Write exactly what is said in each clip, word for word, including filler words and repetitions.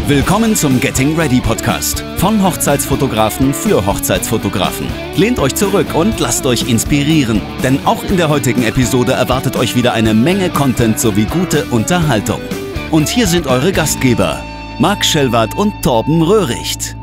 Willkommen zum Getting Ready Podcast von Hochzeitsfotografen für Hochzeitsfotografen. Lehnt euch zurück und lasst euch inspirieren, denn auch in der heutigen Episode erwartet euch wieder eine Menge Content sowie gute Unterhaltung. Und hier sind eure Gastgeber, Marc Schellwardt und Torben Röhricht.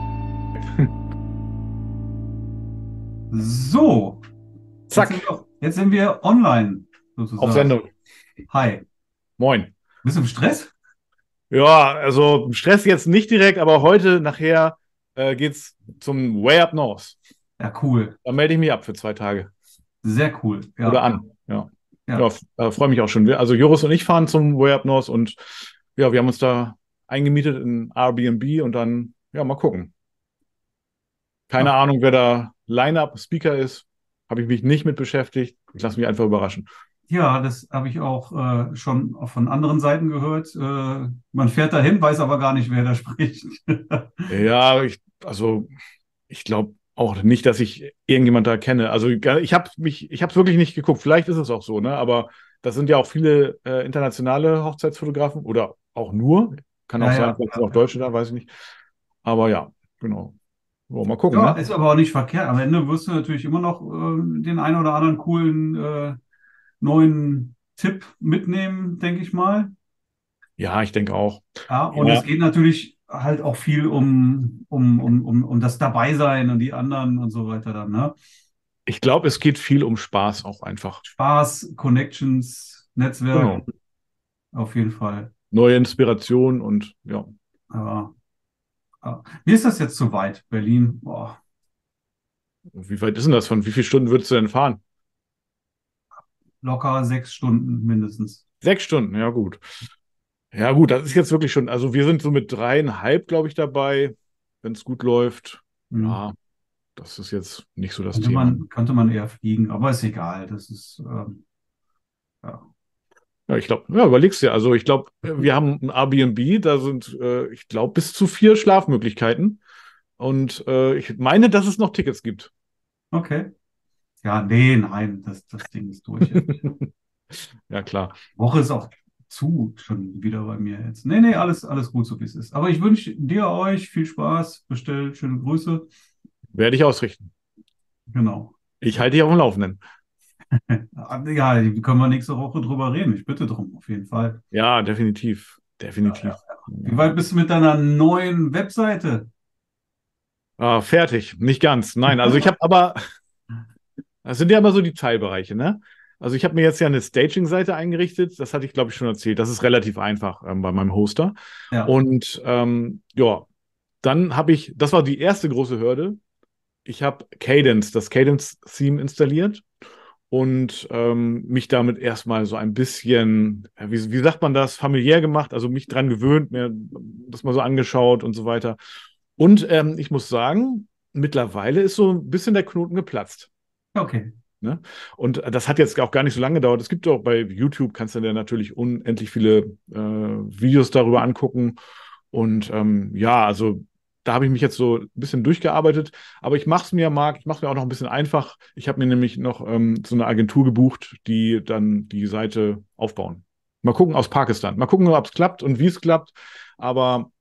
So, zack. Jetzt sind wir, jetzt sind wir online, sozusagen. Auf Sendung. Hi. Moin. Bist du im Stress? Ja, also Stress jetzt nicht direkt, aber heute nachher äh, geht's zum Way Up North. Ja, cool. Da melde ich mich ab für zwei Tage. Sehr cool. Ja. Oder an. Ja, Ja. ja. ja freue mich auch schon. Wir- Also Joris und ich fahren zum Way Up North und ja, wir haben uns da eingemietet in Airbnb und dann, ja, mal gucken. Keine Ach. Ahnung, wer da Line-Up-Speaker ist. Habe ich mich nicht mit beschäftigt. Ich lasse mich einfach überraschen. Ja, das habe ich auch äh, schon von anderen Seiten gehört. Äh, man fährt dahin, weiß aber gar nicht, wer da spricht. Ja, ich, also ich glaube auch nicht, dass ich irgendjemand da kenne. Also ich habe mich, ich habe es wirklich nicht geguckt. Vielleicht ist es auch so, ne? Aber das sind ja auch viele äh, internationale Hochzeitsfotografen oder auch nur. Kann auch Ja, sein, ja. vielleicht sind auch Deutsche da, weiß ich nicht. Aber ja, genau. So, mal gucken, Ja, ne? ist aber auch nicht verkehrt. Am Ende wirst du natürlich immer noch äh, den einen oder anderen coolen äh, neuen Tipp mitnehmen, denke ich mal. Ja, ich denke auch. Ja, und Ja, es geht natürlich halt auch viel um, um, um, um, um das Dabeisein und die anderen und so weiter dann, ne? ich glaube, es geht viel um Spaß auch einfach. Spaß, Connections, Netzwerk, Genau. auf jeden Fall. Neue Inspiration und ja. Aber, aber mir ist das jetzt zu weit, Berlin. Boah, Wie weit ist denn das von? Wie viele Stunden würdest du denn fahren? locker sechs Stunden mindestens. Sechs Stunden, ja gut. Ja gut, das ist jetzt wirklich schon, also wir sind so mit dreieinhalb, glaube ich, dabei, wenn es gut läuft. Hm. Ja, das ist jetzt nicht so das Könnte Thema. man, könnte man eher fliegen, aber ist egal. Das ist, ähm, ja. Ja, ich glaube, ja, überlegst dir. Also ich glaube, wir haben ein Airbnb, da sind, äh, ich glaube, bis zu vier Schlafmöglichkeiten. Und äh, ich meine, dass es noch Tickets gibt. Okay. Ja, nee, nein, das, das Ding ist durch. Ja, klar. Woche ist auch zu schon wieder bei mir jetzt. Nee, nee, alles, alles gut, so wie es ist. Aber ich wünsche dir, euch viel Spaß. Bestellt schöne Grüße. Werde ich ausrichten. Genau. Ich halte dich auf dem Laufenden. Ja, die können wir nächste Woche drüber reden. Ich bitte drum, auf jeden Fall. Ja, definitiv. Definitiv. Wie weit bist du mit deiner neuen Webseite? Ah, fertig. Nicht ganz. Nein, also ich habe aber, das sind ja immer so die Teilbereiche, ne? Also ich habe mir jetzt ja eine Staging-Seite eingerichtet. Das hatte ich, glaube ich, schon erzählt. Das ist relativ einfach ähm, bei meinem Hoster. Ja. Und ähm, ja, dann habe ich, das war die erste große Hürde. Ich habe Cadence, das Cadence-Theme installiert und ähm, mich damit erstmal so ein bisschen, ja, wie, wie sagt man das, familiär gemacht, also mich dran gewöhnt, mir das mal so angeschaut und so weiter. Und ähm, ich muss sagen, mittlerweile ist so ein bisschen der Knoten geplatzt. Okay. Ne? Und das hat jetzt auch gar nicht so lange gedauert. Es gibt auch bei YouTube, kannst du dir natürlich unendlich viele äh, Videos darüber angucken. Und ähm, ja, also da habe ich mich jetzt so ein bisschen durchgearbeitet. Aber ich mache es mir, Marc, ich mache es mir auch noch ein bisschen einfach. Ich habe mir nämlich noch ähm, so eine Agentur gebucht, die dann die Seite aufbauen. Mal gucken aus Pakistan. Mal gucken, ob es klappt und wie es klappt. Aber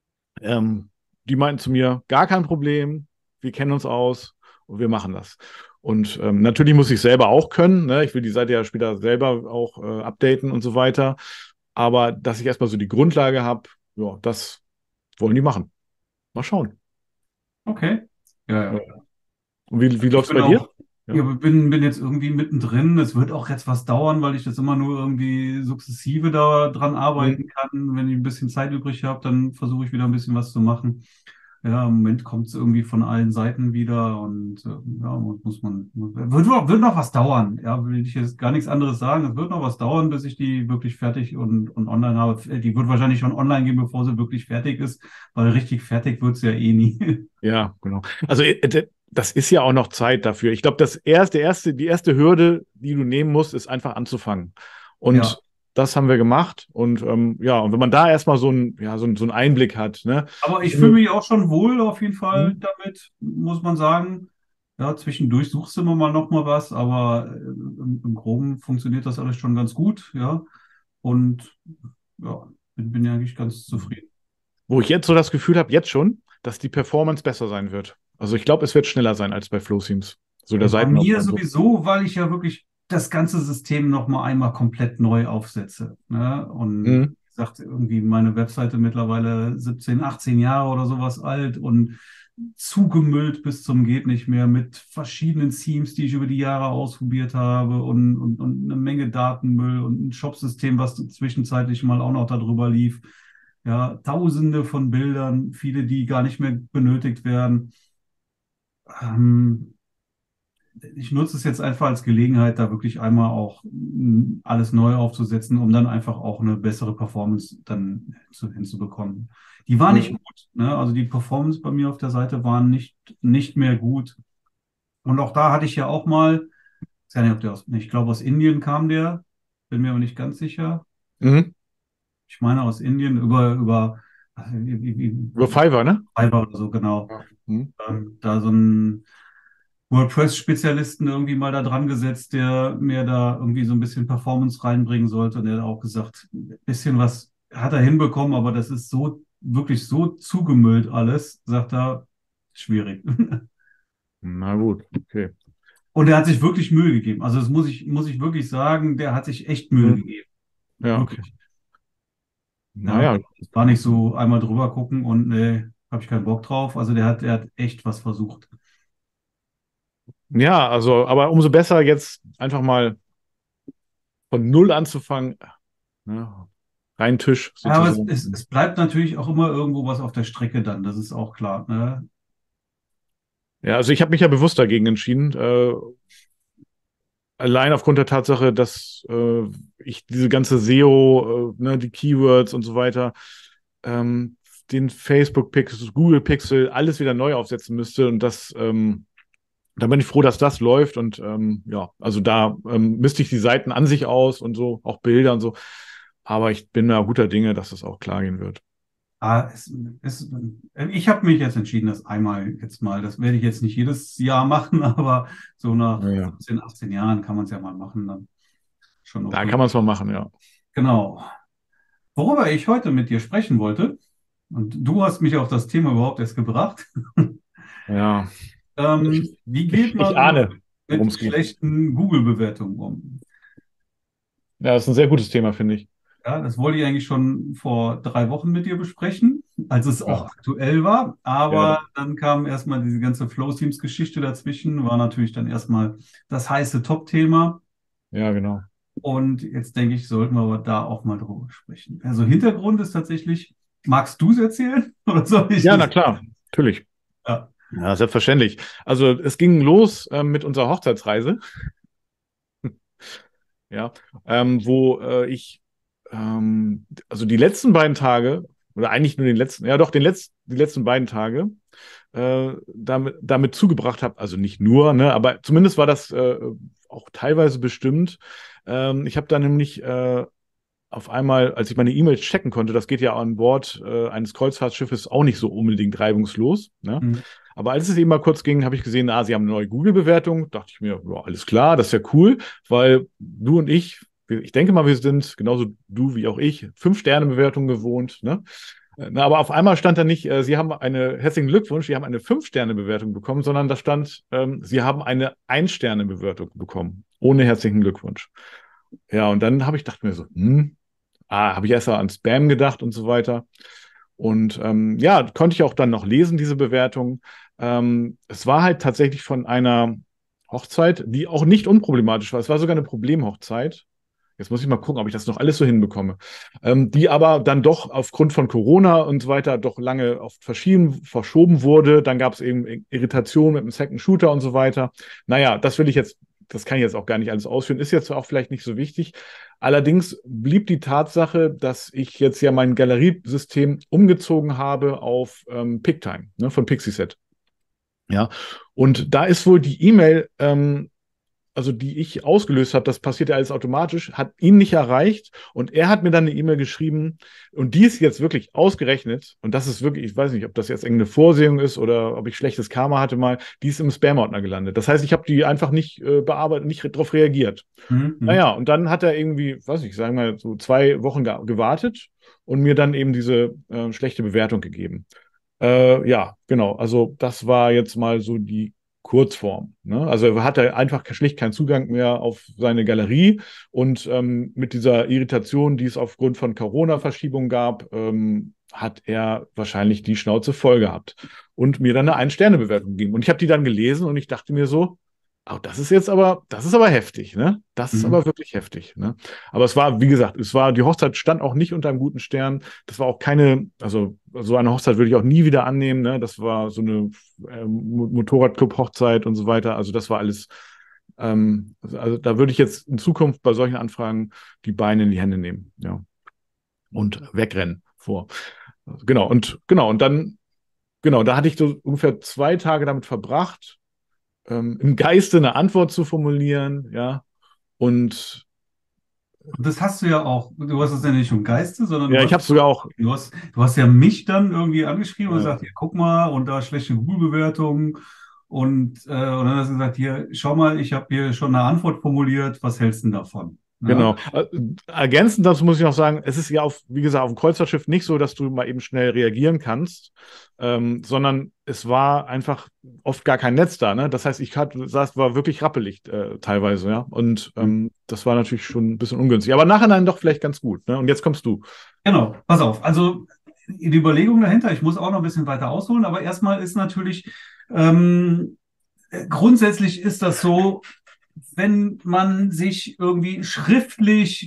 ähm, die meinten zu mir, gar kein Problem, wir kennen uns aus und wir machen das. Und ähm, natürlich muss ich selber auch können. Ne? Ich will die Seite ja später selber auch äh, updaten und so weiter. Aber dass ich erstmal so die Grundlage habe, ja, das wollen die machen. Mal schauen. Okay. Ja, Ja. ja. Und wie, wie Ich läuft es bin bei dir? auch, Ja. ja, bin, bin jetzt irgendwie mittendrin. Es wird auch jetzt was dauern, weil ich das immer nur irgendwie sukzessive da dran arbeiten Mhm. kann. Wenn ich ein bisschen Zeit übrig habe, dann versuche ich wieder ein bisschen was zu machen. Ja, im Moment kommt es irgendwie von allen Seiten wieder und äh, ja, mu- muss man, muss, wird, noch- wird noch was dauern. Ja, will ich jetzt gar nichts anderes sagen. Es wird noch was dauern, bis ich die wirklich fertig und, und online habe. Die wird wahrscheinlich schon online gehen, bevor sie wirklich fertig ist, weil richtig fertig wird sie ja eh nie. Ja, genau. Also äh, d- das ist ja auch noch Zeit dafür. Ich glaube, das erste, erste, die erste Hürde, die du nehmen musst, ist einfach anzufangen. Und Ja. das haben wir gemacht. Und ähm, ja, und wenn man da erstmal so ein, ja, so, ein- so einen Einblick hat, ne? Aber ich fühle mich auch schon wohl auf jeden Fall Mhm. damit, muss man sagen. Ja, zwischendurch suchst du immer mal noch mal was, aber äh, im, im Groben funktioniert das alles schon ganz gut, ja. Und ja, bin, bin ja eigentlich ganz zufrieden. wo ich jetzt so das Gefühl habe, jetzt schon, dass die Performance besser sein wird. Also ich glaube, es wird schneller sein als bei Flowthemes. So der Bei mir Seitenaufbau. sowieso, weil ich ja wirklich das ganze System noch mal einmal komplett neu aufsetze. Ne? Und Mhm. wie gesagt, irgendwie meine Webseite mittlerweile siebzehn, achtzehn Jahre oder sowas alt und zugemüllt bis zum geht nicht mehr mit verschiedenen Themes, die ich über die Jahre ausprobiert habe und, und, und eine Menge Datenmüll und ein Shopsystem, was zwischenzeitlich mal auch noch darüber lief. Ja, Tausende von Bildern, viele, die gar nicht mehr benötigt werden. Ähm, Ich nutze es jetzt einfach als Gelegenheit, da wirklich einmal auch mm, alles neu aufzusetzen, um dann einfach auch eine bessere Performance dann zu, hinzubekommen. Die war nicht Mhm. gut, ne? Also die Performance bei mir auf der Seite war nicht, nicht mehr gut. Und auch da hatte ich ja auch mal, ich weiß nicht, ob der aus, ich glaube aus Indien kam der, bin mir aber nicht ganz sicher. Mhm. Ich meine aus Indien über, über, also wie, wie, Über wie, Fiverr, ne? Fiverr oder so, genau. Ja. Mhm. Ähm, da so ein WordPress-Spezialisten irgendwie mal da dran gesetzt, der mir da irgendwie so ein bisschen Performance reinbringen sollte. Und der hat auch gesagt, ein bisschen was hat er hinbekommen, aber das ist so, wirklich so zugemüllt alles, sagt er, schwierig. Na gut, okay. Und er hat sich wirklich Mühe gegeben. Also das muss ich, muss ich wirklich sagen, der hat sich echt Mühe Mhm. gegeben. Ja, okay. Wirklich. Ja, Naja. es war nicht so einmal drüber gucken und nee, habe ich keinen Bock drauf. Also der hat, der hat echt was versucht. Ja, also, aber umso besser jetzt einfach mal von Null anzufangen. Ne? Rein Tisch Aber es, es, sozusagen. es bleibt natürlich auch immer irgendwo was auf der Strecke dann, das ist auch klar. Ne? Ja, also ich habe mich ja bewusst dagegen entschieden. Äh, allein aufgrund der Tatsache, dass äh, ich diese ganze S E O, äh, ne, die Keywords und so weiter, ähm, den Facebook Pixel, Google Pixel, alles wieder neu aufsetzen müsste. Und das, ähm, da bin ich froh, dass das läuft. Und ähm, ja, also da ähm, misste ich die Seiten an sich aus und so, auch Bilder und so. Aber ich bin da guter Dinge, dass das auch klar gehen wird. Ah, es, es, ich habe mich jetzt entschieden, das einmal jetzt mal, das werde ich jetzt nicht jedes Jahr machen, aber so nach Ja, ja. siebzehn, achtzehn Jahren kann man es ja mal machen, dann schon Da okay. kann man es mal machen, ja. Genau. Worüber ich heute mit dir sprechen wollte, und du hast mich auf das Thema überhaupt erst gebracht, Ja, ähm, ich, wie geht ich, ich man ahne, worum mit es geht. schlechten Google-Bewertungen um? Ja, das ist ein sehr gutes Thema, finde ich. Ja, das wollte ich eigentlich schon vor drei Wochen mit dir besprechen, als es auch Ja, aktuell war. ja, Aber dann kam erstmal diese ganze Flow-Teams-Geschichte dazwischen, war natürlich dann erstmal das heiße Top-Thema. ja, genau. Und jetzt denke ich, sollten wir aber da auch mal drüber sprechen. Also Hintergrund ist tatsächlich, magst du es erzählen oder soll ich Ja, na das? klar, natürlich. Ja. Ja, selbstverständlich. Also es ging los ähm, mit unserer Hochzeitsreise, ja, ähm, wo äh, ich ähm, also die letzten beiden Tage, oder eigentlich nur den letzten, ja doch, den letzten, die letzten beiden Tage äh, damit, damit zugebracht habe, also nicht nur, ne, aber zumindest war das äh, auch teilweise bestimmt. Ähm, ich habe da nämlich äh, auf einmal, als ich meine E-Mails checken konnte, das geht ja an Bord äh, eines Kreuzfahrtschiffes auch nicht so unbedingt reibungslos, ne? Hm. Aber als es eben mal kurz ging, habe ich gesehen, ah, sie haben eine neue Google-Bewertung. Dachte ich mir, ja, alles klar, das ist ja cool, weil du und ich, ich denke mal, wir sind genauso du wie auch ich, Fünf-Sterne-Bewertung gewohnt, ne? Na, aber auf einmal stand da nicht, äh, Sie haben eine, herzlichen Glückwunsch, Sie haben eine Fünf-Sterne-Bewertung bekommen, sondern da stand, ähm, Sie haben eine Ein-Sterne-Bewertung bekommen. Ohne herzlichen Glückwunsch. Ja, und dann habe ich gedacht mir so, hm, ah, habe ich erst mal an Spam gedacht und so weiter. Und ähm, ja, konnte ich auch dann noch lesen, diese Bewertung. Ähm, es war halt tatsächlich von einer Hochzeit, die auch nicht unproblematisch war. Es war sogar eine Problemhochzeit. Jetzt muss ich mal gucken, ob ich das noch alles so hinbekomme. Ähm, die aber dann doch aufgrund von Corona und so weiter doch lange oft verschieben, verschoben wurde. Dann gab es eben Irritationen mit dem Second Shooter und so weiter. Naja, das will ich jetzt, das kann ich jetzt auch gar nicht alles ausführen. Ist jetzt auch vielleicht nicht so wichtig. Allerdings blieb die Tatsache, dass ich jetzt ja mein Galeriesystem umgezogen habe auf ähm, PicTime, ne, von Pixieset. Ja, und da ist wohl die E-Mail ähm, also die ich ausgelöst habe, das passiert ja alles automatisch, hat ihn nicht erreicht und er hat mir dann eine E-Mail geschrieben und die ist jetzt wirklich ausgerechnet und das ist wirklich, ich weiß nicht, ob das jetzt irgendeine Vorsehung ist oder ob ich schlechtes Karma hatte mal, die ist im Spam-Ordner gelandet. Das heißt, ich habe die einfach nicht äh, bearbeitet, nicht darauf reagiert. Mhm. Naja, und dann hat er irgendwie, weiß ich, sagen wir mal, so zwei Wochen ge gewartet und mir dann eben diese äh, schlechte Bewertung gegeben. Äh, ja, genau. Also das war jetzt mal so die Kurzform. Ne? Also er hatte einfach schlicht keinen Zugang mehr auf seine Galerie und ähm, mit dieser Irritation, die es aufgrund von Corona-Verschiebung gab, ähm, hat er wahrscheinlich die Schnauze voll gehabt und mir dann eine Ein-Sterne-Bewertung gegeben. Und ich habe die dann gelesen und ich dachte mir so, oh, das ist jetzt aber, das ist aber heftig, ne? Das ist Mhm. aber wirklich heftig, ne? Aber es war, wie gesagt, es war, die Hochzeit stand auch nicht unter einem guten Stern. Das war auch keine, also so eine Hochzeit würde ich auch nie wieder annehmen, ne? Das war so eine äh, Motorradclub-Hochzeit und so weiter. Also das war alles, ähm, also da würde ich jetzt in Zukunft bei solchen Anfragen die Beine in die Hände nehmen, ja. Und wegrennen vor. Also, genau, und genau, und dann, genau, da hatte ich so ungefähr zwei Tage damit verbracht, ähm, im Geiste eine Antwort zu formulieren, ja. Und Und das hast du ja auch, du hast es ja nicht im Geiste, sondern ja, du ich hast, habe sogar auch, du hast, du hast ja mich dann irgendwie angeschrieben und äh, gesagt, hier, guck mal, und da schlechte Google-Bewertungen. Und, äh, und dann hast du gesagt, hier, schau mal, ich habe hier schon eine Antwort formuliert, was hältst du denn davon? Ne? genau. Äh, ergänzend dazu muss ich noch sagen, es ist ja auf, wie gesagt, auf dem Kreuzfahrtschiff nicht so, dass du mal eben schnell reagieren kannst, ähm, sondern es war einfach oft gar kein Netz da, ne? Das heißt, ich hatte, saß, war wirklich rappelig äh, teilweise, ja. Und ähm, das war natürlich schon ein bisschen ungünstig. Aber nachher dann doch vielleicht ganz gut, ne? Und jetzt kommst du. Genau, pass auf. Also die Überlegung dahinter, ich muss auch noch ein bisschen weiter ausholen, aber erstmal ist natürlich, ähm, grundsätzlich ist das so, wenn man sich irgendwie schriftlich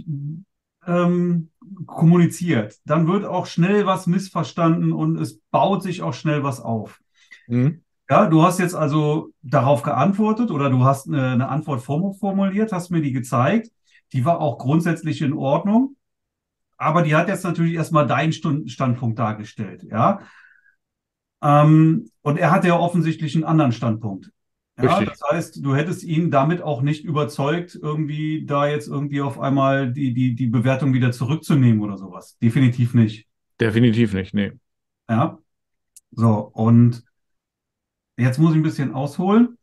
ähm, kommuniziert, dann wird auch schnell was missverstanden und es baut sich auch schnell was auf. Mhm. Ja, du hast jetzt also darauf geantwortet oder du hast eine, eine Antwort formuliert, hast mir die gezeigt. Die war auch grundsätzlich in Ordnung, aber die hat jetzt natürlich erstmal deinen Stund- Standpunkt dargestellt, ja. Ähm, und er hatte ja offensichtlich einen anderen Standpunkt. Ja, Richtig. das heißt, du hättest ihn damit auch nicht überzeugt, irgendwie da jetzt irgendwie auf einmal die, die, die Bewertung wieder zurückzunehmen oder sowas. Definitiv nicht. Definitiv nicht, nee. Ja, so. Und jetzt muss ich ein bisschen ausholen.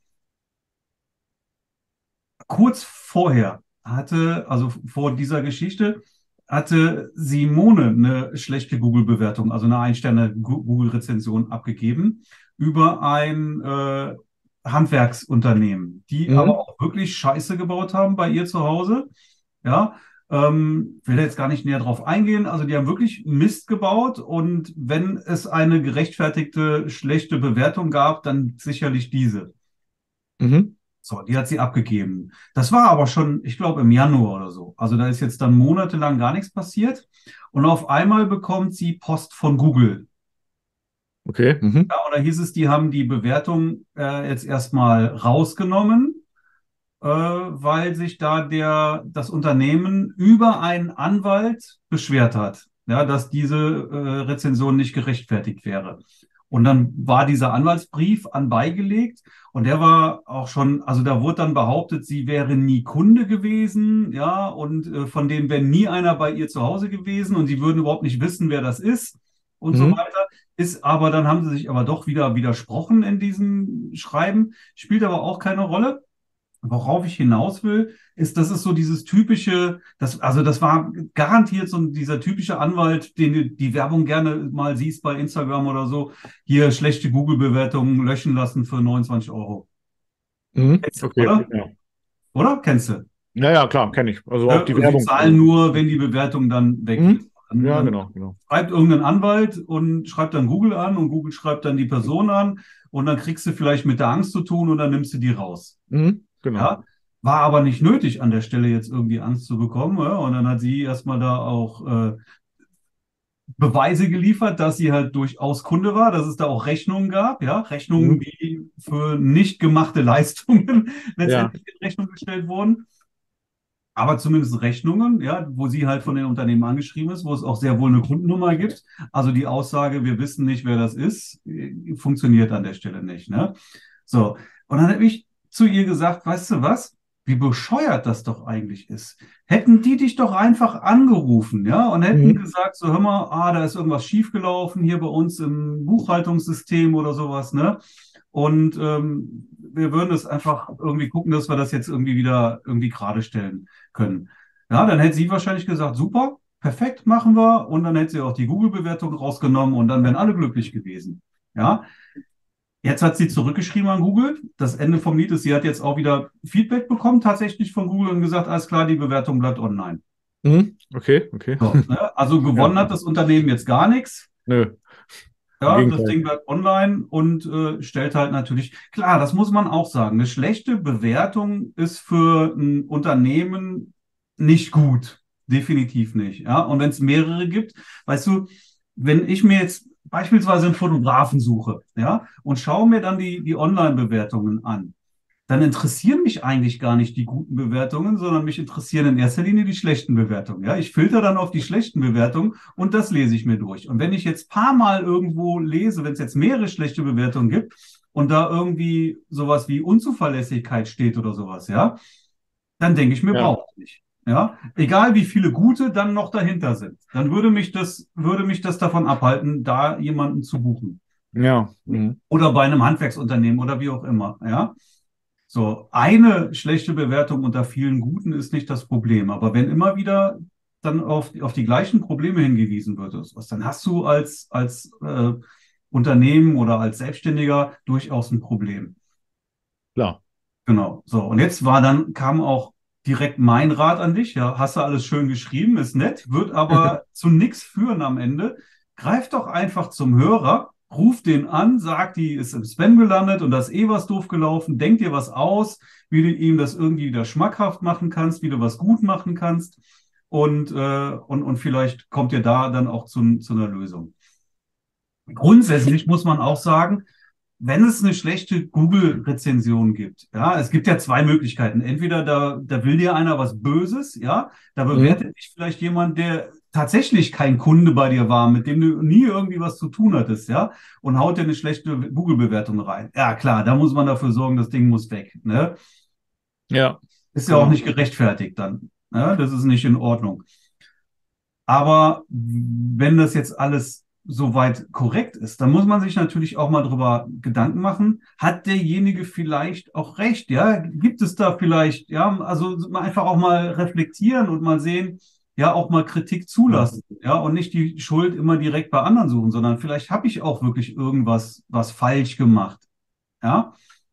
Kurz vorher hatte, also vor dieser Geschichte, hatte Simone eine schlechte Google-Bewertung, also eine Ein-Sterne-Google-Rezension abgegeben über ein äh, Handwerksunternehmen, die aber Mhm. auch wirklich Scheiße gebaut haben bei ihr zu Hause. Ja, ähm, will jetzt gar nicht näher drauf eingehen. Also die haben wirklich Mist gebaut und wenn es eine gerechtfertigte schlechte Bewertung gab, dann sicherlich diese. Mhm. So, die hat sie abgegeben. Das war aber schon, ich glaube, im Januar oder so. Also da ist jetzt dann monatelang gar nichts passiert. Und auf einmal bekommt sie Post von Google. Okay. Mhm. Ja, und da hieß es, die haben die Bewertung äh, jetzt erstmal rausgenommen, äh, weil sich da der, das Unternehmen über einen Anwalt beschwert hat, ja, dass diese äh, Rezension nicht gerechtfertigt wäre. Und dann war dieser Anwaltsbrief anbeigelegt und der war auch schon, also da wurde dann behauptet, sie wäre nie Kunde gewesen, ja, und äh, von denen wäre nie einer bei ihr zu Hause gewesen und sie würden überhaupt nicht wissen, wer das ist und so Mhm. weiter. Ist aber, dann haben sie sich aber doch wieder widersprochen in diesem Schreiben, spielt aber auch keine Rolle. Worauf ich hinaus will, ist, das ist so dieses typische, das, also das war garantiert so dieser typische Anwalt, den du die Werbung gerne mal siehst bei Instagram oder so. Hier schlechte Google-Bewertungen löschen lassen für neunundzwanzig Euro. Mhm. Kennst du, Okay. oder? Ja. Oder? Kennst du? Ja, ja, klar, kenne ich. Also auch Ne? die Sie Werbung. zahlen nur, wenn die Bewertung dann weg Mhm. ist. Dann, Ja, dann genau, genau. schreibt irgendein Anwalt und schreibt dann Google an und Google schreibt dann die Person an und dann kriegst du vielleicht mit der Angst zu tun und dann nimmst du die raus. Mhm. Genau. Ja, war aber nicht nötig, an der Stelle jetzt irgendwie Angst zu bekommen. Ja? Und dann hat sie erstmal da auch äh, Beweise geliefert, dass sie halt durchaus Kunde war, dass es da auch Rechnungen gab, ja, Rechnungen, Mhm. die für nicht gemachte Leistungen Ja. letztendlich in Rechnung gestellt wurden. Aber zumindest Rechnungen, ja, wo sie halt von den Unternehmen angeschrieben ist, wo es auch sehr wohl eine Kundennummer gibt. Also die Aussage, wir wissen nicht, wer das ist, äh, funktioniert an der Stelle nicht. Ne? So, und dann habe ich zu ihr gesagt, weißt du was? wie bescheuert das doch eigentlich ist. Hätten die dich doch einfach angerufen, ja, und hätten Mhm. gesagt, so hör mal, ah, da ist irgendwas schiefgelaufen hier bei uns im Buchhaltungssystem oder sowas, ne? Und ähm, wir würden es einfach irgendwie gucken, dass wir das jetzt irgendwie wieder irgendwie gerade stellen können. Ja, dann hätte sie wahrscheinlich gesagt, super, perfekt, machen wir. Und dann hätte sie auch die Google-Bewertung rausgenommen und dann wären alle glücklich gewesen. Ja, jetzt hat sie zurückgeschrieben an Google. Das Ende vom Lied ist, sie hat jetzt auch wieder Feedback bekommen, tatsächlich von Google und gesagt, alles klar, die Bewertung bleibt online. Mhm. Okay, okay. So, ne? Also gewonnen Ja. hat das Unternehmen jetzt gar nichts. Nö, im Ja, das Gegenteil. Ding bleibt online und äh, stellt halt natürlich, klar, das muss man auch sagen, eine schlechte Bewertung ist für ein Unternehmen nicht gut. Definitiv nicht. Ja, und wenn es mehrere gibt, weißt du, wenn ich mir jetzt beispielsweise einen Fotografen suche, ja, und schaue mir dann die, die Online-Bewertungen an, dann interessieren mich eigentlich gar nicht die guten Bewertungen, sondern mich interessieren in erster Linie die schlechten Bewertungen. Ja, ich filter dann auf die schlechten Bewertungen und das lese ich mir durch. Und wenn ich jetzt paar Mal irgendwo lese, wenn es jetzt mehrere schlechte Bewertungen gibt und da irgendwie sowas wie Unzuverlässigkeit steht oder sowas, ja, dann denke ich mir, Ja, braucht nicht. Ja, egal wie viele gute dann noch dahinter sind, dann würde mich das, würde mich das davon abhalten, da jemanden zu buchen. ja. Mhm. Oder bei einem Handwerksunternehmen oder wie auch immer, ja. So, eine schlechte Bewertung unter vielen guten ist nicht das Problem. Aber wenn immer wieder dann auf, auf die gleichen Probleme hingewiesen wird, oder sowas, dann hast du als, als äh, Unternehmen oder als Selbstständiger durchaus ein Problem. Klar. Genau. So, und jetzt war dann, kam auch direkt mein Rat an dich. Ja, hast du alles schön geschrieben, ist nett, wird aber zu nichts führen am Ende. Greif doch einfach zum Hörer, ruf den an, sag, die ist im Spam gelandet und da ist eh was doof gelaufen. Denk dir was aus, wie du ihm das irgendwie wieder schmackhaft machen kannst, wie du was gut machen kannst. Und, äh, und, und vielleicht kommt ihr da dann auch zu, zu einer Lösung. Grundsätzlich muss man auch sagen, wenn es eine schlechte Google-Rezension gibt, ja, es gibt ja zwei Möglichkeiten. Entweder da, da will dir einer was Böses, ja, da Mhm. bewertet dich vielleicht jemand, der tatsächlich kein Kunde bei dir war, mit dem du nie irgendwie was zu tun hattest, ja, und haut dir eine schlechte Google-Bewertung rein. Ja, klar, da muss man dafür sorgen, das Ding muss weg, ne? Ja, Ist ja auch genau. nicht gerechtfertigt dann, ne? Das ist nicht in Ordnung. Aber wenn das jetzt alles soweit korrekt ist, dann muss man sich natürlich auch mal drüber Gedanken machen, hat derjenige vielleicht auch recht, ja? Gibt es da vielleicht, ja, also einfach auch mal reflektieren und mal sehen, ja, auch mal Kritik Ja. zulassen, ja, und nicht die Schuld immer direkt bei anderen suchen, sondern vielleicht habe ich auch wirklich irgendwas was falsch gemacht, ja?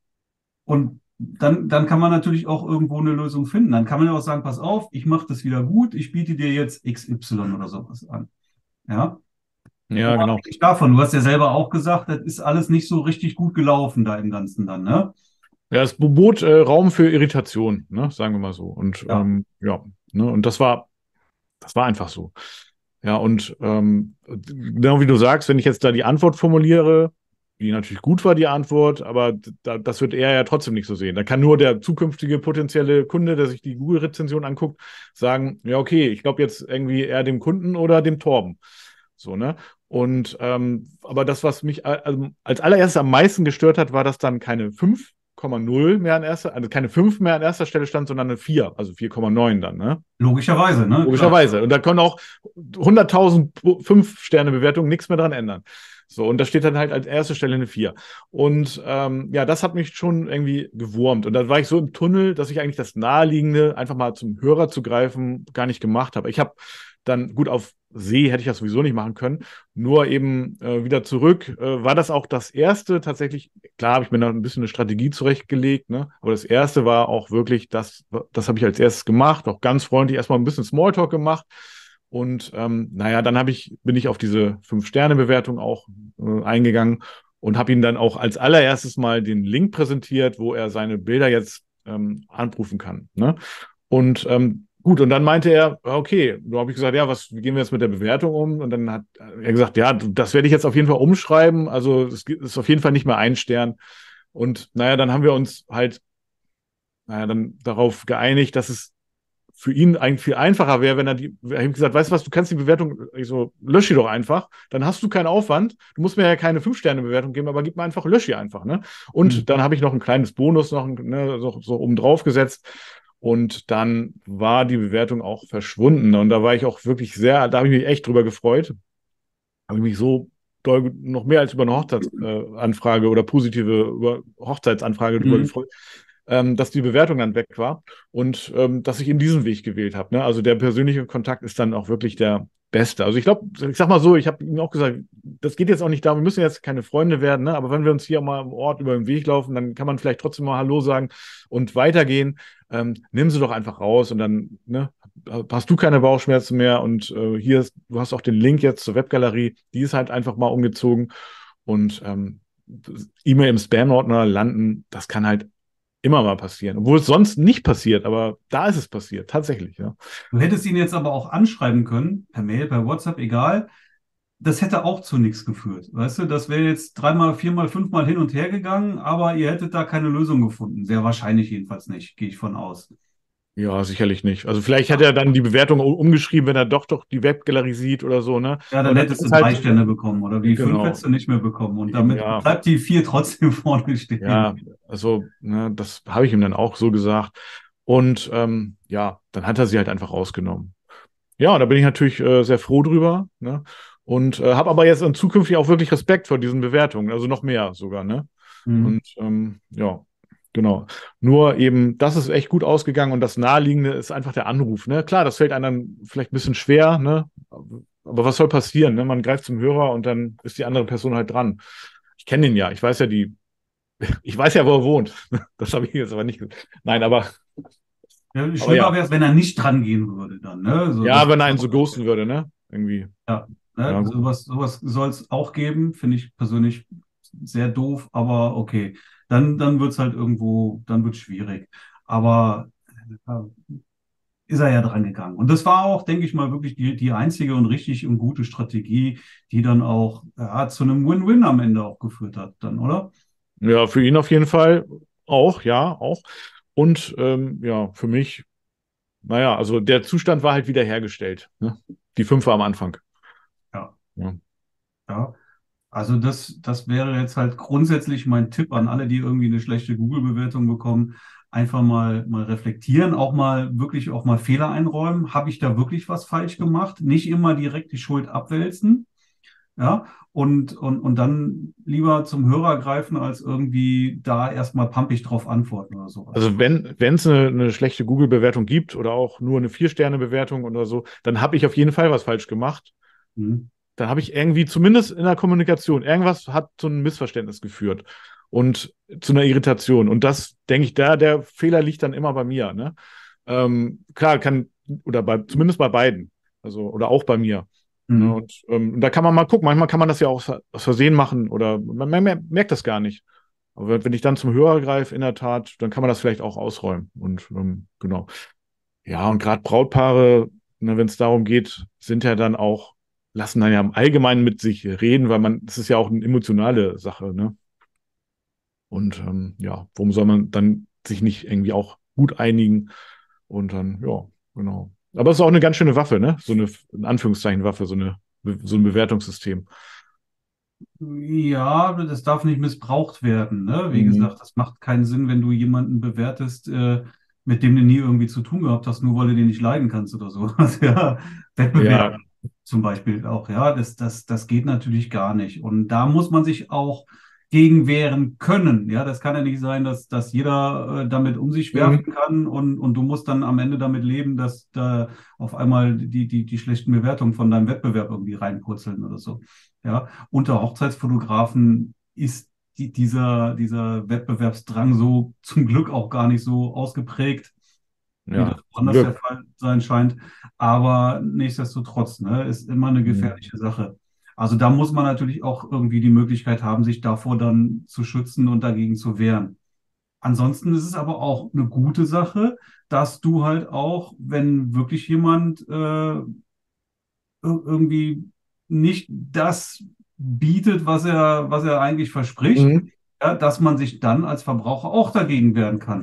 Und dann, dann kann man natürlich auch irgendwo eine Lösung finden. Dann kann man ja auch sagen, pass auf, ich mache das wieder gut, ich biete dir jetzt X Y oder sowas an. Ja, Ja, genau. unabhängig davon, du hast ja selber auch gesagt, das ist alles nicht so richtig gut gelaufen da im Ganzen dann, ne? Ja, es bot äh, Raum für Irritation, ne, sagen wir mal so. Und Ja, ähm, ja, ne, und das war, das war einfach so. Ja, und ähm, genau wie du sagst, wenn ich jetzt da die Antwort formuliere, die natürlich gut war, die Antwort, aber da, das wird er ja trotzdem nicht so sehen. Da kann nur der zukünftige potenzielle Kunde, der sich die Google-Rezension anguckt, sagen, ja, okay, ich glaube jetzt irgendwie eher dem Kunden oder dem Torben. So, ne? Und ähm, aber das, was mich a- also als allererstes am meisten gestört hat, war, dass dann keine fünf Komma null mehr an erster, also keine fünf mehr an erster Stelle stand, sondern eine vier, also vier Komma neun dann, ne? logischerweise, ne? Klar. Logischerweise. Und da können auch hunderttausend Fünf-Sterne-Bewertungen nichts mehr dran ändern. So, und da steht dann halt als erste Stelle eine vier. Und ähm, ja, das hat mich schon irgendwie gewurmt. Und da war ich so im Tunnel, dass ich eigentlich das Naheliegende, einfach mal zum Hörer zu greifen, gar nicht gemacht habe. Ich habe dann, gut, auf See hätte ich das sowieso nicht machen können, nur eben äh, wieder zurück. Äh, war das auch das erste tatsächlich, klar habe ich mir da ein bisschen eine Strategie zurechtgelegt, ne? Aber das erste war auch wirklich, das, das habe ich als erstes gemacht, auch ganz freundlich erstmal ein bisschen Smalltalk gemacht. Und ähm, naja, dann habe ich, bin ich auf diese Fünf-Sterne-Bewertung auch äh, eingegangen und habe ihm dann auch als allererstes mal den Link präsentiert, wo er seine Bilder jetzt ähm, anrufen kann. Ne? Und ähm, gut, und dann meinte er, okay, da habe ich gesagt, ja, was, wie gehen wir jetzt mit der Bewertung um? Und dann hat er gesagt, ja, das werde ich jetzt auf jeden Fall umschreiben. Also es ist auf jeden Fall nicht mehr ein Stern. Und naja, dann haben wir uns halt, naja, dann darauf geeinigt, dass es für ihn eigentlich viel einfacher wäre, wenn er die, er hat gesagt, weißt du was, du kannst die Bewertung, ich so, lösch die doch einfach, dann hast du keinen Aufwand, du musst mir ja keine Fünf-Sterne-Bewertung geben, aber gib mir einfach, lösch die einfach, ne? Und Hm. dann habe ich noch ein kleines Bonus noch ne, so, so oben drauf gesetzt Und dann war die Bewertung auch verschwunden. Und da war ich auch wirklich sehr, da habe ich mich echt drüber gefreut. Habe ich mich so doll, noch mehr als über eine Hochzeitsanfrage oder positive über Hochzeitsanfrage drüber Mhm. gefreut, ähm, dass die Bewertung dann weg war und ähm, dass ich eben diesen Weg gewählt habe. Ne? Also der persönliche Kontakt ist dann auch wirklich der beste. Also ich glaube, ich sag mal so, ich habe ihm auch gesagt, das geht jetzt auch nicht darum, wir müssen jetzt keine Freunde werden, ne? Aber wenn wir uns hier mal am Ort über den Weg laufen, dann kann man vielleicht trotzdem mal Hallo sagen und weitergehen. Ähm, nimm sie doch einfach raus und dann, ne, hast du keine Bauchschmerzen mehr und äh, hier ist, du hast auch den Link jetzt zur Webgalerie, die ist halt einfach mal umgezogen und ähm, E-Mail im Spam-Ordner landen, das kann halt immer mal passieren, obwohl es sonst nicht passiert, aber da ist es passiert, tatsächlich, ja. Du hättest ihn jetzt aber auch anschreiben können, per Mail, per WhatsApp, egal. Das hätte auch zu nichts geführt. Weißt du, das wäre jetzt dreimal, viermal, fünfmal hin und her gegangen, aber ihr hättet da keine Lösung gefunden. Sehr wahrscheinlich jedenfalls nicht, gehe ich von aus. Ja, sicherlich nicht. Also vielleicht hat er dann die Bewertung u- umgeschrieben, wenn er doch doch die Webgalerie sieht oder so, ne? Ja, Aber dann das hättest du ist drei halt, Sterne bekommen oder wie fünf genau, hättest du nicht mehr bekommen. Und eben, damit ja, bleibt die vier trotzdem vorne stehen. ja, also, ne, das habe ich ihm dann auch so gesagt. Und ähm, ja, dann hat er sie halt einfach rausgenommen. Ja, und da bin ich natürlich äh, sehr froh drüber, ne? Und äh, habe aber jetzt in zukünftig auch wirklich Respekt vor diesen Bewertungen, also noch mehr sogar, ne? Mhm. Und ähm, ja, genau. Nur eben, das ist echt gut ausgegangen und das Naheliegende ist einfach der Anruf, ne? Klar, das fällt einem dann vielleicht ein bisschen schwer, ne? Aber was soll passieren, ne? Man greift zum Hörer und dann ist die andere Person halt dran. Ich kenne den ja, ich weiß ja die, ich weiß ja, wo er wohnt. Das habe ich jetzt aber nicht gesagt. Nein, aber, Ja, aber schlimmer ja. wäre es, wenn er nicht dran gehen würde dann, ne? So, Ja, das, wenn er einen so ghosten würde, ne? Irgendwie. ja, Ja, ne? gut. Sowas, sowas soll es auch geben, finde ich persönlich sehr doof, aber okay. Dann, dann wird es halt irgendwo, dann wird es schwierig. Aber äh, ist er ja dran gegangen. Und das war auch, denke ich mal, wirklich die, die einzige und richtig und gute Strategie, die dann auch ja, zu einem Win-Win am Ende auch geführt hat, dann, oder? Ja, für ihn auf jeden Fall auch, ja, auch. Und ähm, ja, für mich, naja, also der Zustand war halt wiederhergestellt. Ne? Die Fünfer am Anfang. Ja, Ja. ja. Also das, das wäre jetzt halt grundsätzlich mein Tipp an alle, die irgendwie eine schlechte Google-Bewertung bekommen. Einfach mal, mal reflektieren, auch mal wirklich auch mal Fehler einräumen. Habe ich da wirklich was falsch gemacht? Nicht immer direkt die Schuld abwälzen. Ja, und, und, und dann lieber zum Hörer greifen, als irgendwie da erstmal pampig drauf antworten oder sowas. Also wenn wenn es eine, eine schlechte Google-Bewertung gibt oder auch nur eine Vier-Sterne-Bewertung oder so, dann habe ich auf jeden Fall was falsch gemacht. Mhm. Dann habe ich irgendwie, zumindest in der Kommunikation, irgendwas hat zu einem Missverständnis geführt und zu einer Irritation. Und das, denke ich, da, der Fehler liegt dann immer bei mir. Ne? Ähm, klar, kann, oder bei, zumindest bei beiden. Also, oder auch bei mir. Ne? Mhm. Und ähm, da kann man mal gucken. Manchmal kann man das ja auch aus Versehen machen oder man, man merkt das gar nicht. Aber wenn ich dann zum Hörer greife, in der Tat, dann kann man das vielleicht auch ausräumen. Und ähm, genau. Ja, und gerade Brautpaare, ne, wenn es darum geht, sind ja dann auch, lassen dann ja im Allgemeinen mit sich reden, weil man, das ist ja auch eine emotionale Sache, ne? Und ähm, ja, warum soll man dann sich nicht irgendwie auch gut einigen? Und dann, ja, genau. Aber es ist auch eine ganz schöne Waffe, ne? So eine, in Anführungszeichen, Waffe, so eine, so ein Bewertungssystem. Ja, das darf nicht missbraucht werden, ne? Wie Mhm. gesagt, das macht keinen Sinn, wenn du jemanden bewertest, äh, mit dem du nie irgendwie zu tun gehabt hast, nur weil du den nicht leiden kannst oder so. Also, ja, Ja, Wettbewerb zum Beispiel auch, ja, das, das, das geht natürlich gar nicht. Und da muss man sich auch gegen wehren können. Ja, das kann ja nicht sein, dass, dass jeder äh, damit um sich mhm. werfen kann und, und du musst dann am Ende damit leben, dass da auf einmal die, die, die schlechten Bewertungen von deinem Wettbewerb irgendwie reinpurzeln oder so. Ja, unter Hochzeitsfotografen ist die, dieser, dieser Wettbewerbsdrang so zum Glück auch gar nicht so ausgeprägt, wie das Ja, zum woanders der Glück. Fall sein scheint. Aber nichtsdestotrotz, ne, ist immer eine Mhm. gefährliche Sache. Also da muss man natürlich auch irgendwie die Möglichkeit haben, sich davor dann zu schützen und dagegen zu wehren. Ansonsten ist es aber auch eine gute Sache, dass du halt auch, wenn wirklich jemand äh, ir- irgendwie nicht das bietet, was er, was er eigentlich verspricht, Mhm. ja, dass man sich dann als Verbraucher auch dagegen wehren kann.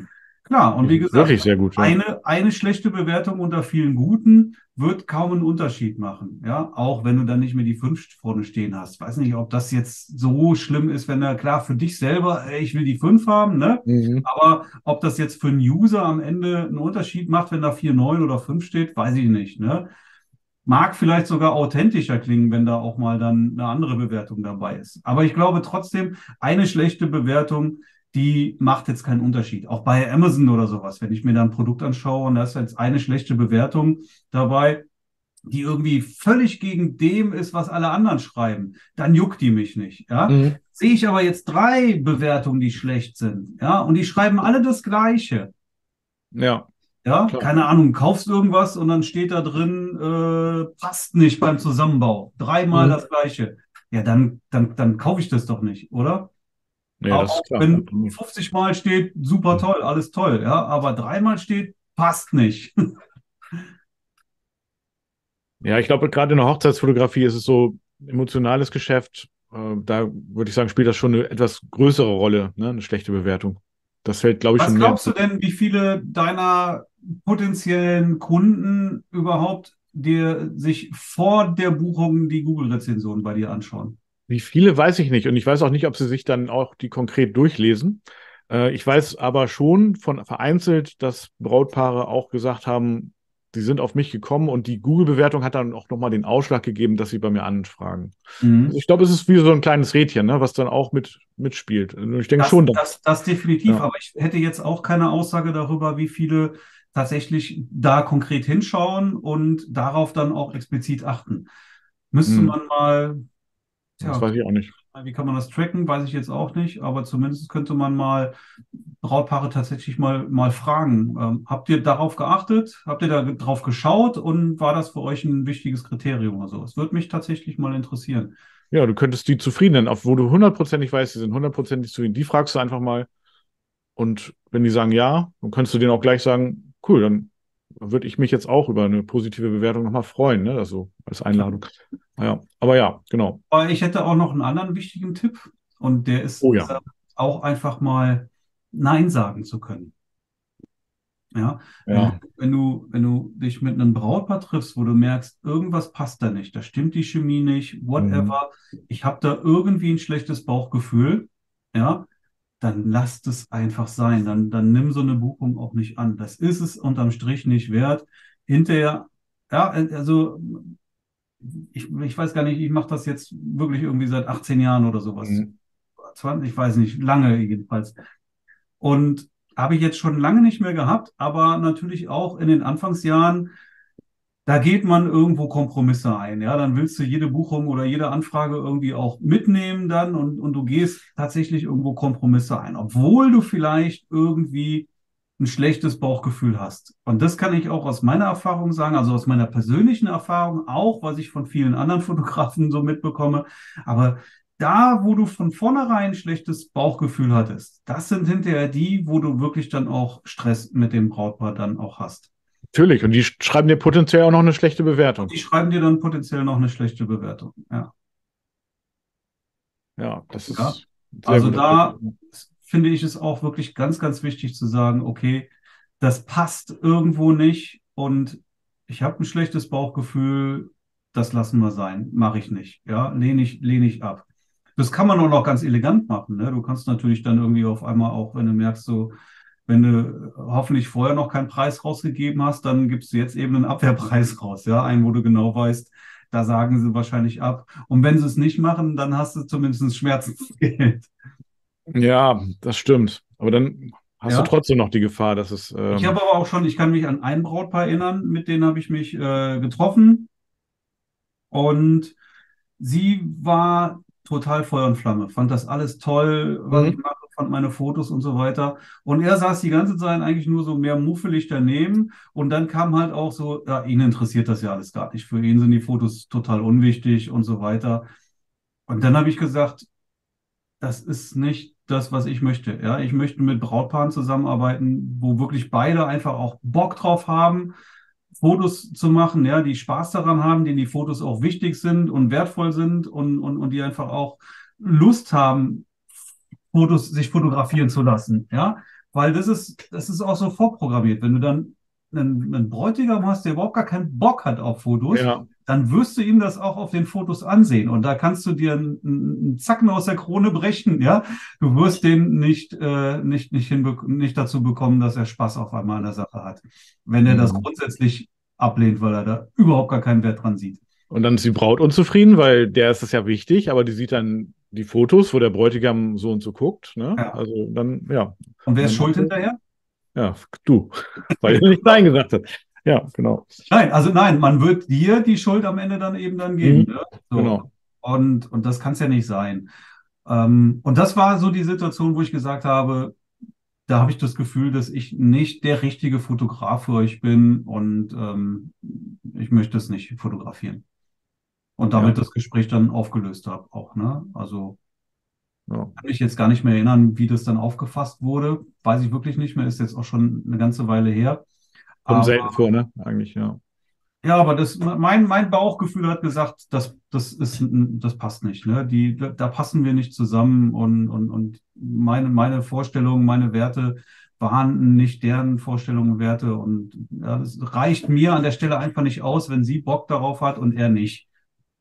Klar, und Die wie sind gesagt, wirklich sehr gut, ja. eine, eine schlechte Bewertung unter vielen guten wird kaum einen Unterschied machen. Ja, auch wenn du dann nicht mehr die fünf vorne stehen hast. Weiß nicht, ob das jetzt so schlimm ist, wenn er, klar, für dich selber, ey, ich will die fünf haben, ne? Mhm. Aber ob das jetzt für einen User am Ende einen Unterschied macht, wenn da vier neun oder fünf steht, weiß ich nicht, ne? Mag vielleicht sogar authentischer klingen, wenn da auch mal dann eine andere Bewertung dabei ist. Aber ich glaube trotzdem, eine schlechte Bewertung, die macht jetzt keinen Unterschied. Auch bei Amazon oder sowas, wenn ich mir da ein Produkt anschaue und da ist jetzt eine schlechte Bewertung dabei, die irgendwie völlig gegen dem ist, was alle anderen schreiben, dann juckt die mich nicht. Ja? Mhm. Sehe ich aber jetzt drei Bewertungen, die schlecht sind, ja, und die schreiben alle das Gleiche. Ja, Ja, klar. keine Ahnung, kaufst irgendwas und dann steht da drin, äh, passt nicht beim Zusammenbau. Dreimal Mhm. das Gleiche. Ja, dann, dann, dann kaufe ich das doch nicht, oder? Ja, das ist Auch klar. wenn fünfzig Mal steht, super toll, alles toll, ja, aber dreimal steht, passt nicht. Ja, ich glaube, gerade in der Hochzeitsfotografie ist es so emotionales Geschäft. Äh, da würde ich sagen, spielt das schon eine etwas größere Rolle, ne? Eine schlechte Bewertung. Das fällt, glaube ich, Was schon mehr ins glaubst du Gewicht. denn, wie viele deiner potenziellen Kunden überhaupt dir sich vor der Buchung die Google-Rezension bei dir anschauen? Wie viele weiß ich nicht. Und ich weiß auch nicht, ob sie sich dann auch die konkret durchlesen. Äh, ich weiß aber schon von vereinzelt, dass Brautpaare auch gesagt haben, sie sind auf mich gekommen und die Google-Bewertung hat dann auch nochmal den Ausschlag gegeben, dass sie bei mir anfragen. Also Mhm. ich glaube, es ist wie so ein kleines Rädchen, ne, was dann auch mit mitspielt. Und ich denke Das, schon, dass, das, das definitiv, ja. aber ich hätte jetzt auch keine Aussage darüber, wie viele tatsächlich da konkret hinschauen und darauf dann auch explizit achten. Müsste Hm, man mal, das tja, weiß ich auch nicht. wie kann man das tracken, weiß ich jetzt auch nicht, aber zumindest könnte man mal Brautpaare tatsächlich mal, mal fragen. Ähm, habt ihr darauf geachtet? Habt ihr da ge- drauf geschaut und war das für euch ein wichtiges Kriterium oder so? Es würde mich tatsächlich mal interessieren. Ja, du könntest die zufriedenen, auf wo du hundertprozentig weißt, die sind hundertprozentig zufrieden, die fragst du einfach mal. Und wenn die sagen ja, dann kannst du denen auch gleich sagen, cool, dann würde ich mich jetzt auch über eine positive Bewertung nochmal freuen, ne? Also als Einladung. Ja, aber ja, genau. Aber ich hätte auch noch einen anderen wichtigen Tipp und der ist Oh ja. äh, auch einfach mal Nein sagen zu können. Ja, wenn du, Ja. wenn du, wenn du dich mit einem Brautpaar triffst, wo du merkst, irgendwas passt da nicht, da stimmt die Chemie nicht, Mhm. whatever, ich habe da irgendwie ein schlechtes Bauchgefühl, ja, dann lass es einfach sein. Dann, dann nimm so eine Buchung auch nicht an. Das ist es unterm Strich nicht wert. Hinterher, ja, also ich, ich weiß gar nicht, ich mache das jetzt wirklich irgendwie seit achtzehn Jahren oder sowas. Mhm. zwanzig, ich weiß nicht, lange jedenfalls. Und habe ich jetzt schon lange nicht mehr gehabt, aber natürlich auch in den Anfangsjahren, da geht man irgendwo Kompromisse ein. Ja, dann willst du jede Buchung oder jede Anfrage irgendwie auch mitnehmen dann und, und du gehst tatsächlich irgendwo Kompromisse ein, obwohl du vielleicht irgendwie ein schlechtes Bauchgefühl hast. Und das kann ich auch aus meiner Erfahrung sagen, also aus meiner persönlichen Erfahrung, auch was ich von vielen anderen Fotografen so mitbekomme. Aber da, wo du von vornherein ein schlechtes Bauchgefühl hattest, das sind hinterher die, wo du wirklich dann auch Stress mit dem Brautpaar dann auch hast. Natürlich. Und die sch- schreiben dir potenziell auch noch eine schlechte Und Bewertung. die schreiben dir dann potenziell noch eine schlechte Bewertung. Ja. Ja, das Ja. ist ein sehr Also guter Tipp. da finde ich es auch wirklich ganz, ganz wichtig zu sagen, okay, das passt irgendwo nicht und ich habe ein schlechtes Bauchgefühl, das lassen wir sein, mache ich nicht. Ja, lehne ich, lehne ich ab. Das kann man auch noch ganz elegant machen. Ne? Du kannst natürlich dann irgendwie auf einmal auch, wenn du merkst, so, wenn du hoffentlich vorher noch keinen Preis rausgegeben hast, dann gibst du jetzt eben einen Abwehrpreis raus, ja, einen, wo du genau weißt, da sagen sie wahrscheinlich ab. Und wenn sie es nicht machen, dann hast du zumindest Schmerzensgeld. Ja, das stimmt. Aber dann hast du Ja. trotzdem noch die Gefahr, dass es, Ich habe ähm, aber auch schon, ich kann mich an ein Brautpaar erinnern, mit denen habe ich mich äh, getroffen und sie war total Feuer und Flamme, fand das alles toll, was ich mhm. mache, fand meine Fotos und so weiter. Und er saß die ganze Zeit eigentlich nur so mehr muffelig daneben. Und dann kam halt auch so, ja, ihn interessiert das ja alles gar nicht. Für ihn sind die Fotos total unwichtig und so weiter. Und dann habe ich gesagt, das ist nicht das, was ich möchte. Ja, ich möchte mit Brautpaaren zusammenarbeiten, wo wirklich beide einfach auch Bock drauf haben, Fotos zu machen, ja, die Spaß daran haben, denen die Fotos auch wichtig sind und wertvoll sind und, und, und die einfach auch Lust haben, Fotos, sich fotografieren zu lassen, ja. weil das ist, das ist auch so vorprogrammiert. Wenn du dann einen, einen Bräutigam hast, der überhaupt gar keinen Bock hat auf Fotos, Ja, dann wirst du ihm das auch auf den Fotos ansehen. Und da kannst du dir einen, einen Zacken aus der Krone brechen, ja. Du wirst den nicht, äh, nicht, nicht, hinbe- nicht dazu bekommen, dass er Spaß auf einmal an der Sache hat. Wenn er das mhm. grundsätzlich ablehnt, weil er da überhaupt gar keinen Wert dran sieht. Und dann ist die Braut unzufrieden, weil der ist das ja wichtig, aber die sieht dann die Fotos, wo der Bräutigam so und so guckt, ne? Ja. Also dann, ja. Und wer ist Dann schuld hast du- hinterher? Ja, du, weil er nicht Nein gesagt hat. Ja, genau. Nein, also nein, man wird dir die Schuld am Ende dann eben dann geben. Mhm. Ne? So. Genau. Und, und das kann es ja nicht sein. Ähm, und das war so die Situation, wo ich gesagt habe, da habe ich das Gefühl, dass ich nicht der richtige Fotograf für euch bin und ähm, ich möchte es nicht fotografieren. Und damit Ja. das Gespräch dann aufgelöst habe auch, ne? Also Ja. kann mich jetzt gar nicht mehr erinnern, wie das dann aufgefasst wurde. Weiß ich wirklich nicht mehr, ist jetzt auch schon eine ganze Weile her. Kommt Aber selten vor, ne? Eigentlich, ja. ja, aber das, mein, mein Bauchgefühl hat gesagt, das, das ist, das passt nicht, ne? Die, da passen wir nicht zusammen und, und, und meine, meine Vorstellungen, meine Werte waren nicht deren Vorstellungen und Werte und ja, das reicht mir an der Stelle einfach nicht aus, wenn sie Bock darauf hat und er nicht.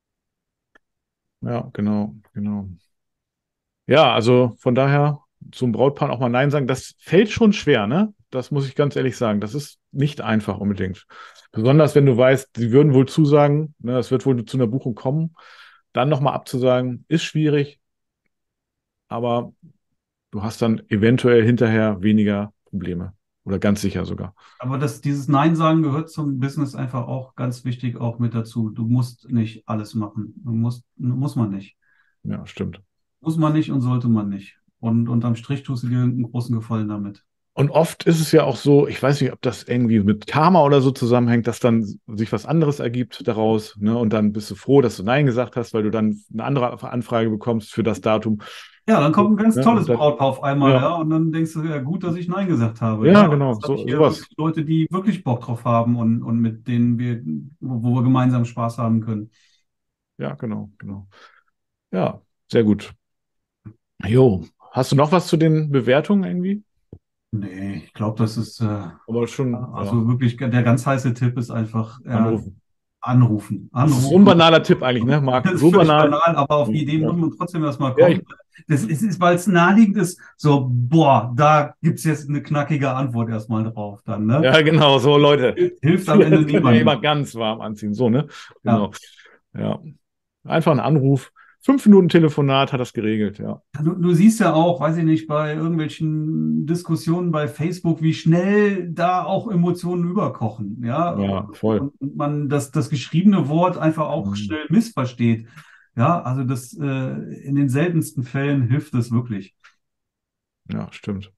Ja, genau, genau. Ja, also von daher zum Brautpaar auch mal Nein sagen, das fällt schon schwer, ne? Das muss ich ganz ehrlich sagen. Das ist nicht einfach unbedingt. Besonders wenn du weißt, sie würden wohl zusagen, ne, es wird wohl zu einer Buchung kommen, dann nochmal abzusagen, ist schwierig, aber du hast dann eventuell hinterher weniger Probleme. Oder ganz sicher sogar. Aber das, dieses Nein sagen gehört zum Business einfach auch ganz wichtig auch mit dazu. Du musst nicht alles machen. Du musst, muss man nicht. Ja, stimmt. Muss man nicht und sollte man nicht. Und unterm Strich tust du dir einen großen Gefallen damit. Und oft ist es ja auch so, ich weiß nicht, ob das irgendwie mit Karma oder so zusammenhängt, dass dann sich was anderes ergibt daraus, ne? Und dann bist du froh, dass du Nein gesagt hast, weil du dann eine andere Anfrage bekommst für das Datum. Ja, dann kommt ein ganz Ne? tolles Und dann, Brautpaar auf einmal, ja, ja, und dann denkst du, ja, gut, dass ich Nein gesagt habe. ja, Ja, genau, jetzt habe so, ich hier sowas. wirklich Leute, die wirklich Bock drauf haben und, und mit denen wir, wo, wo wir gemeinsam Spaß haben können. Ja, genau, genau. Ja, sehr gut. Jo, hast du noch was zu den Bewertungen irgendwie? Nee, ich glaube, das ist, äh, Aber schon, ja, also wirklich, der ganz heiße Tipp ist einfach, äh, anrufen. anrufen. Das ist so ein Anrufen. banaler Tipp eigentlich, ne, Marc? Das ist So völlig banal. banal, aber auf die Idee Ja, muss man trotzdem erstmal ja, kommen. ich, Das ist, ist weil es naheliegend ist, so, boah, da gibt es jetzt eine knackige Antwort erstmal drauf dann, ne? ja, genau, so Leute. Hilft am Ende Jetzt könnt ihr immer niemandem. ganz warm anziehen, so, ne? Ja. Genau. Ja. Einfach ein Anruf. Fünf Minuten Telefonat hat das geregelt, ja. Du, du siehst ja auch, weiß ich nicht, bei irgendwelchen Diskussionen bei Facebook, wie schnell da auch Emotionen überkochen, ja, Ja, voll. und, und man das, das geschriebene Wort einfach auch Mhm. schnell missversteht. Ja, also das äh, in den seltensten Fällen hilft es wirklich. Ja, stimmt.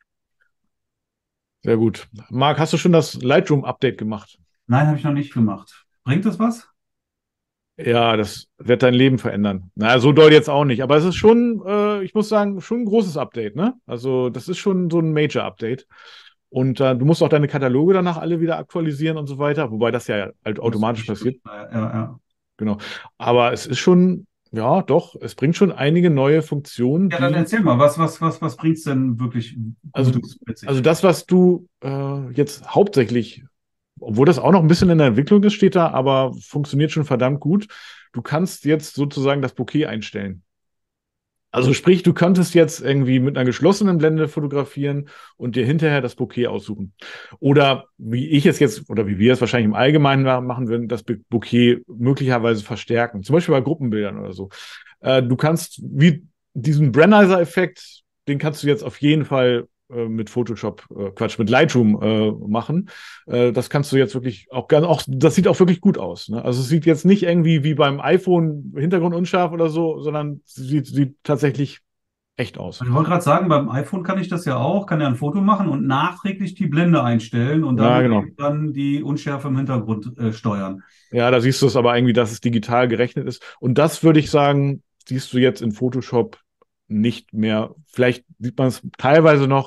Sehr gut. Marc, hast du schon das Lightroom-Update gemacht? Nein, habe ich noch nicht gemacht. Bringt das was? Ja, das wird dein Leben verändern. Naja, so doll jetzt auch nicht. Aber es ist schon, äh, ich muss sagen, schon ein großes Update, ne? Also, das ist schon so ein Major-Update. Und äh, du musst auch deine Kataloge danach alle wieder aktualisieren und so weiter, wobei das ja halt automatisch passiert. Ja, ja, ja. Genau. Aber es ist schon, ja, doch, es bringt schon einige neue Funktionen, Ja, dann die, erzähl mal, was, was, was, was bringt's denn wirklich also, Gutes mit sich? also das, was du äh, jetzt hauptsächlich, obwohl das auch noch ein bisschen in der Entwicklung ist, steht da, aber funktioniert schon verdammt gut. Du kannst jetzt sozusagen das Bokeh einstellen. Also sprich, du könntest jetzt irgendwie mit einer geschlossenen Blende fotografieren und dir hinterher das Bokeh aussuchen. Oder wie ich es jetzt, oder wie wir es wahrscheinlich im Allgemeinen machen würden, das Bokeh möglicherweise verstärken. Zum Beispiel bei Gruppenbildern oder so. Äh, du kannst, wie diesen Brenizer-Effekt, den kannst du jetzt auf jeden Fall äh, mit Photoshop, äh, Quatsch, mit Lightroom äh, machen. Äh, das kannst du jetzt wirklich auch ganz, auch, das sieht auch wirklich gut aus. Ne? Also es sieht jetzt nicht irgendwie wie beim iPhone Hintergrund unscharf oder so, sondern sieht, sieht tatsächlich echt aus. Ich wollte gerade sagen, beim iPhone kann ich das ja auch, kann ja ein Foto machen und nachträglich die Blende einstellen und Ja, damit genau. eben dann die Unschärfe im Hintergrund äh, steuern. Ja, da siehst du es aber irgendwie, dass es digital gerechnet ist. Und das würde ich sagen, siehst du jetzt in Photoshop nicht mehr. Vielleicht sieht man es teilweise noch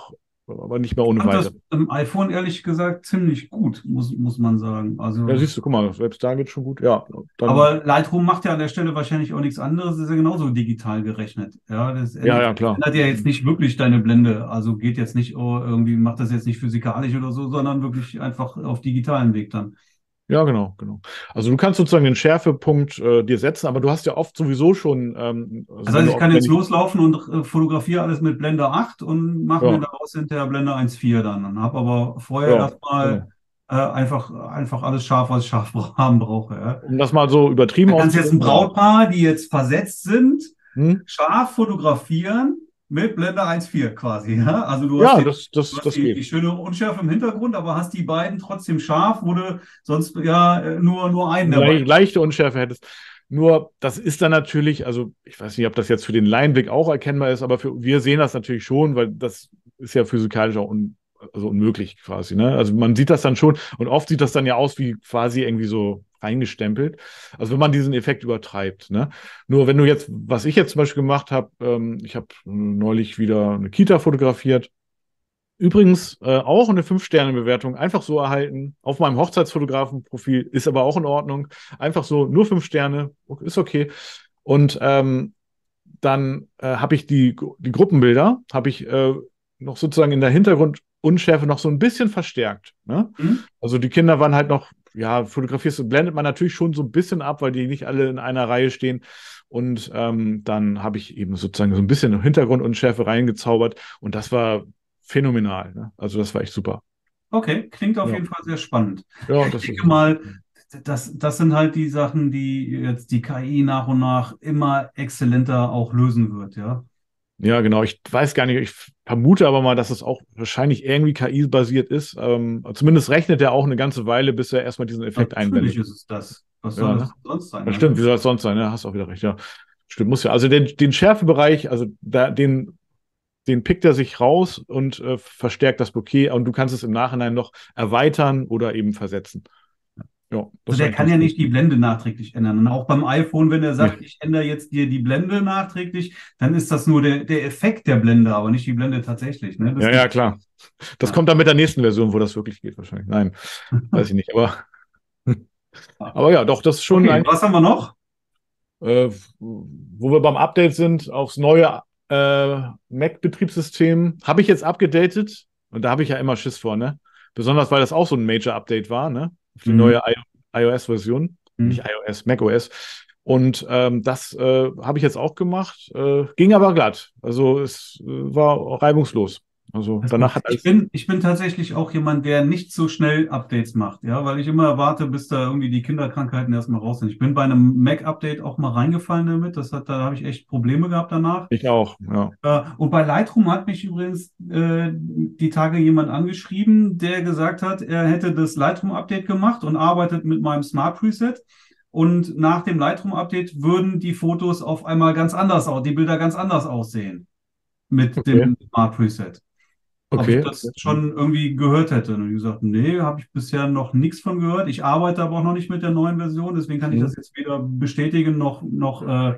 aber nicht mehr ohne fand das weiteres. im iPhone ehrlich gesagt ziemlich gut, muss, muss man sagen. Ja, Also, siehst du, guck mal, selbst da geht schon gut. Ja, dann, aber Lightroom macht ja an der Stelle wahrscheinlich auch nichts anderes, ist ja genauso digital gerechnet. Ja, das ja, ändert, ja, klar. ändert ja jetzt nicht wirklich deine Blende. Also geht jetzt nicht, oh, irgendwie macht das jetzt nicht physikalisch oder so, sondern wirklich einfach auf digitalen Weg dann. Ja, genau, genau. Also du kannst sozusagen den Schärfepunkt äh, dir setzen, aber du hast ja oft sowieso schon, ähm, also Das wenn heißt, du ich auch, kann wenn jetzt ich, loslaufen und äh, fotografiere alles mit Blende acht und mache mir ja, daraus hinterher Blende eins Komma vier dann. Und habe aber vorher ja, erstmal genau. äh, einfach, einfach alles scharf, was ich scharf bra- haben brauche. Ja. Um das mal so übertrieben Da kannst du jetzt ein auszudrücken, ja. Brautpaar, die jetzt versetzt sind, Hm? scharf fotografieren mit Blende eins Komma vier quasi. Ja? Also du hast Ja, die, das, du das, hast das die, die geht. schöne Unschärfe im Hintergrund, aber hast die beiden trotzdem scharf, wo du sonst ja äh, nur, nur einen der Le beiden. leichte Unschärfe hättest. Nur, das ist dann natürlich, also ich weiß nicht, ob das jetzt für den Laienblick auch erkennbar ist, aber für, wir sehen das natürlich schon, weil das ist ja physikalisch auch un, also unmöglich quasi. Ne? Also man sieht das dann schon und oft sieht das dann ja aus wie quasi irgendwie so reingestempelt. Also wenn man diesen Effekt übertreibt. Ne? Nur wenn du jetzt, was ich jetzt zum Beispiel gemacht habe, ähm, ich habe neulich wieder eine Kita fotografiert. Übrigens äh, auch eine fünf-Sterne-Bewertung, einfach so erhalten. Auf meinem Hochzeitsfotografen-Profil ist aber auch in Ordnung. Einfach so, nur fünf Sterne, ist okay. Und ähm, dann äh, habe ich die, die Gruppenbilder, habe ich äh, noch sozusagen in der Hintergrundunschärfe noch so ein bisschen verstärkt. Ne? Hm? Also die Kinder waren halt noch, ja, fotografierst du, blendet man natürlich schon so ein bisschen ab, weil die nicht alle in einer Reihe stehen. Und ähm, dann habe ich eben sozusagen so ein bisschen Hintergrundunschärfe reingezaubert. Und das war phänomenal. Ne? Also das war echt super. Okay, klingt auf Ja, jeden Fall sehr spannend. Ja, ja, ich das denke ist es. mal, das, das sind halt die Sachen, die jetzt die K I nach und nach immer exzellenter auch lösen wird, ja. Ja, genau. Ich weiß gar nicht, ich vermute aber mal, dass es auch wahrscheinlich irgendwie K I-basiert ist. Ähm, zumindest rechnet er auch eine ganze Weile, bis er erstmal diesen Effekt Natürlich einblendet. ist es das. Was soll Ja, das ne? sonst sein? Das Also, stimmt, wie soll es sonst sein? Ne? Hast auch wieder recht, ja. Stimmt, muss ja. Also den, den Schärfebereich, also da, den, den pickt er sich raus und äh, verstärkt das Bokeh und du kannst es im Nachhinein noch erweitern oder eben versetzen. Ja, das also ist der eigentlich kann ganz ja gut. nicht die Blende nachträglich ändern. Und auch beim iPhone, wenn er Nee. sagt, ich ändere jetzt dir die Blende nachträglich, dann ist das nur der, der Effekt der Blende, aber nicht die Blende tatsächlich. Ne? Das Ja, geht. ja, klar. Das Ja. kommt dann mit der nächsten Version, wo das wirklich geht, wahrscheinlich. Nein, weiß ich nicht. Aber, Ja. aber ja, doch, das ist schon Okay, eigentlich, was haben wir noch? äh, wo wir beim Update sind, aufs neue äh, Mac-Betriebssystem. Habe ich jetzt abgedatet und da habe ich ja immer Schiss vor, ne? Besonders, weil das auch so ein Major-Update war, ne? Auf die Mhm. neue I iOS-Version. Nicht Mhm. iOS, macOS. Und ähm, das äh, habe ich jetzt auch gemacht. Äh, ging aber glatt. Also es äh, war reibungslos. Also Das ist gut. danach hat Ich alles. bin, ich bin tatsächlich auch jemand, der nicht so schnell Updates macht, ja, weil ich immer warte, bis da irgendwie die Kinderkrankheiten erstmal raus sind. Ich bin bei einem Mac-Update auch mal reingefallen damit. Das hat, da habe ich echt Probleme gehabt danach. Ich auch, ja. Äh, und bei Lightroom hat mich übrigens äh, die Tage jemand angeschrieben, der gesagt hat, er hätte das Lightroom-Update gemacht und arbeitet mit meinem Smart Preset. Und nach dem Lightroom-Update würden die Fotos auf einmal ganz anders aus, die Bilder ganz anders aussehen mit Okay, dem Smart Preset. Ob ich okay, okay. das schon irgendwie gehört hätte. Und ich gesagt, nee, habe ich bisher noch nichts von gehört. Ich arbeite aber auch noch nicht mit der neuen Version, deswegen kann ich Mhm. das jetzt weder bestätigen noch, noch äh,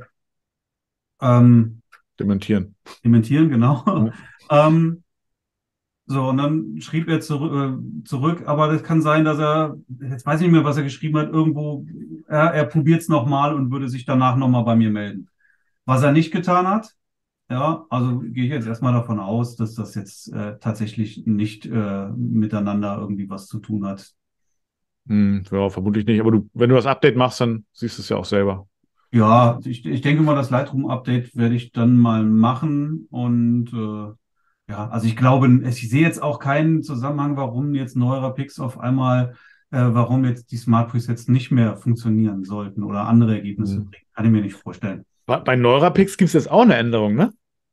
ähm, Dementieren. dementieren, genau. Ja. ähm, so, und dann schrieb er zurück, äh, zurück, aber das kann sein, dass er, jetzt weiß ich nicht mehr, was er geschrieben hat, irgendwo, er, er probiert es nochmal und würde sich danach nochmal bei mir melden. Was er nicht getan hat, ja, also gehe ich jetzt erstmal davon aus, dass das jetzt äh, tatsächlich nicht äh, miteinander irgendwie was zu tun hat. Hm, ja, vermutlich nicht. Aber du, wenn du das Update machst, dann siehst du es ja auch selber. Ja, ich, ich denke mal, das Lightroom-Update werde ich dann mal machen und äh, ja, also ich glaube, ich sehe jetzt auch keinen Zusammenhang, warum jetzt neuere Picks auf einmal, äh, warum jetzt die Smart Presets nicht mehr funktionieren sollten oder andere Ergebnisse Hm. bringen. Kann ich mir nicht vorstellen. Bei bei Neurapix gibt es jetzt auch eine Änderung, ne?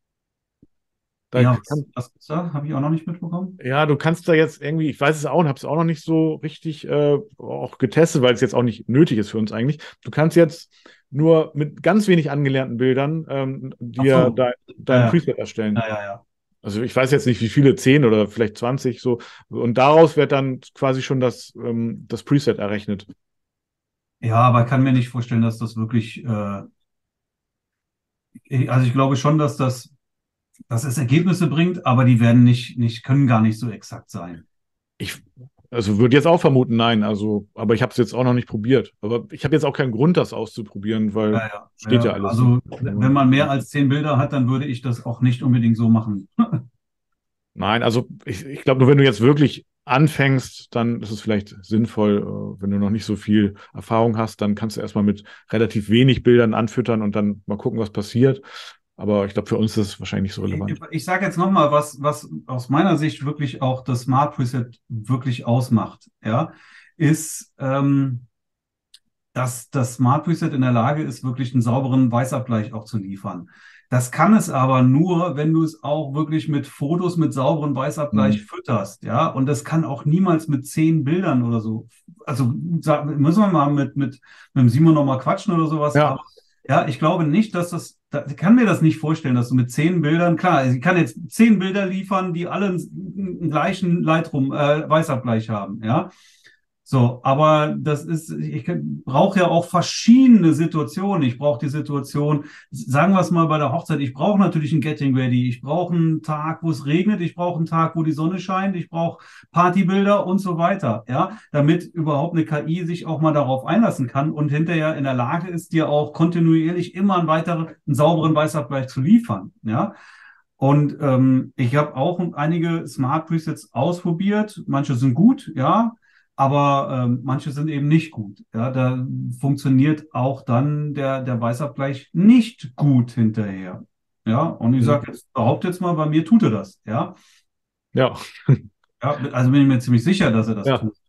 Da Ja, was, kann, was gibt's da? Habe ich auch noch nicht mitbekommen. ja, du kannst da jetzt irgendwie, ich weiß es auch und habe es auch noch nicht so richtig äh, auch getestet, weil es jetzt auch nicht nötig ist für uns eigentlich. Du kannst jetzt nur mit ganz wenig angelernten Bildern ähm, Ach dir so. dein, Ja, dein ja, Preset erstellen. ja, ja, ja. Also ich weiß jetzt nicht, wie viele, zehn oder vielleicht zwanzig so. Und daraus wird dann quasi schon das, ähm, das Preset errechnet. Ja, aber ich kann mir nicht vorstellen, dass das wirklich, äh, also ich glaube schon, dass das dass es Ergebnisse bringt, aber die werden nicht, nicht, können gar nicht so exakt sein. Ich, also würde jetzt auch vermuten, nein. Also, aber ich habe es jetzt auch noch nicht probiert. Aber ich habe jetzt auch keinen Grund, das auszuprobieren, weil Ja, ja, steht ja ja. alles. Also, Ne? wenn man mehr als zehn Bilder hat, dann würde ich das auch nicht unbedingt so machen. Nein, also ich, ich glaube, nur wenn du jetzt wirklich anfängst, dann ist es vielleicht sinnvoll, äh, wenn du noch nicht so viel Erfahrung hast, dann kannst du erstmal mit relativ wenig Bildern anfüttern und dann mal gucken, was passiert. Aber ich glaube, für uns ist es wahrscheinlich nicht so relevant. Ich, ich sage jetzt nochmal, was, was aus meiner Sicht wirklich auch das Smart Preset wirklich ausmacht, ja, ist, ähm, dass das Smart Preset in der Lage ist, wirklich einen sauberen Weißabgleich auch zu liefern. Das kann es aber nur, wenn du es auch wirklich mit Fotos mit sauberen Weißabgleich Mhm. fütterst, ja. Und das kann auch niemals mit zehn Bildern oder so. Also sag- müssen wir mal mit, mit, mit dem Simon nochmal quatschen oder sowas. Ja, Aber ja, ich glaube nicht, dass das, da, ich kann mir das nicht vorstellen, dass du mit zehn Bildern, klar, ich kann jetzt zehn Bilder liefern, die alle einen, einen gleichen Lightroom, äh, Weißabgleich haben, ja. So, aber das ist, ich brauche ja auch verschiedene Situationen. Ich brauche die Situation, sagen wir es mal bei der Hochzeit, ich brauche natürlich ein Getting Ready, ich brauche einen Tag, wo es regnet, ich brauche einen Tag, wo die Sonne scheint, ich brauche Partybilder und so weiter, ja, damit überhaupt eine K I sich auch mal darauf einlassen kann und hinterher in der Lage ist, dir auch kontinuierlich immer einen weiteren, einen sauberen Weißabgleich zu liefern, ja. Und ähm, ich habe auch einige Smart Presets ausprobiert. Manche sind gut, ja, aber ähm, manche sind eben nicht gut. Ja, da funktioniert auch dann der, der Weißabgleich nicht gut hinterher. Ja, und ich Mhm. sage jetzt, behaupte jetzt mal, bei mir tut er das. Ja, Ja, ja, also bin ich mir ziemlich sicher, dass er das ja. tut.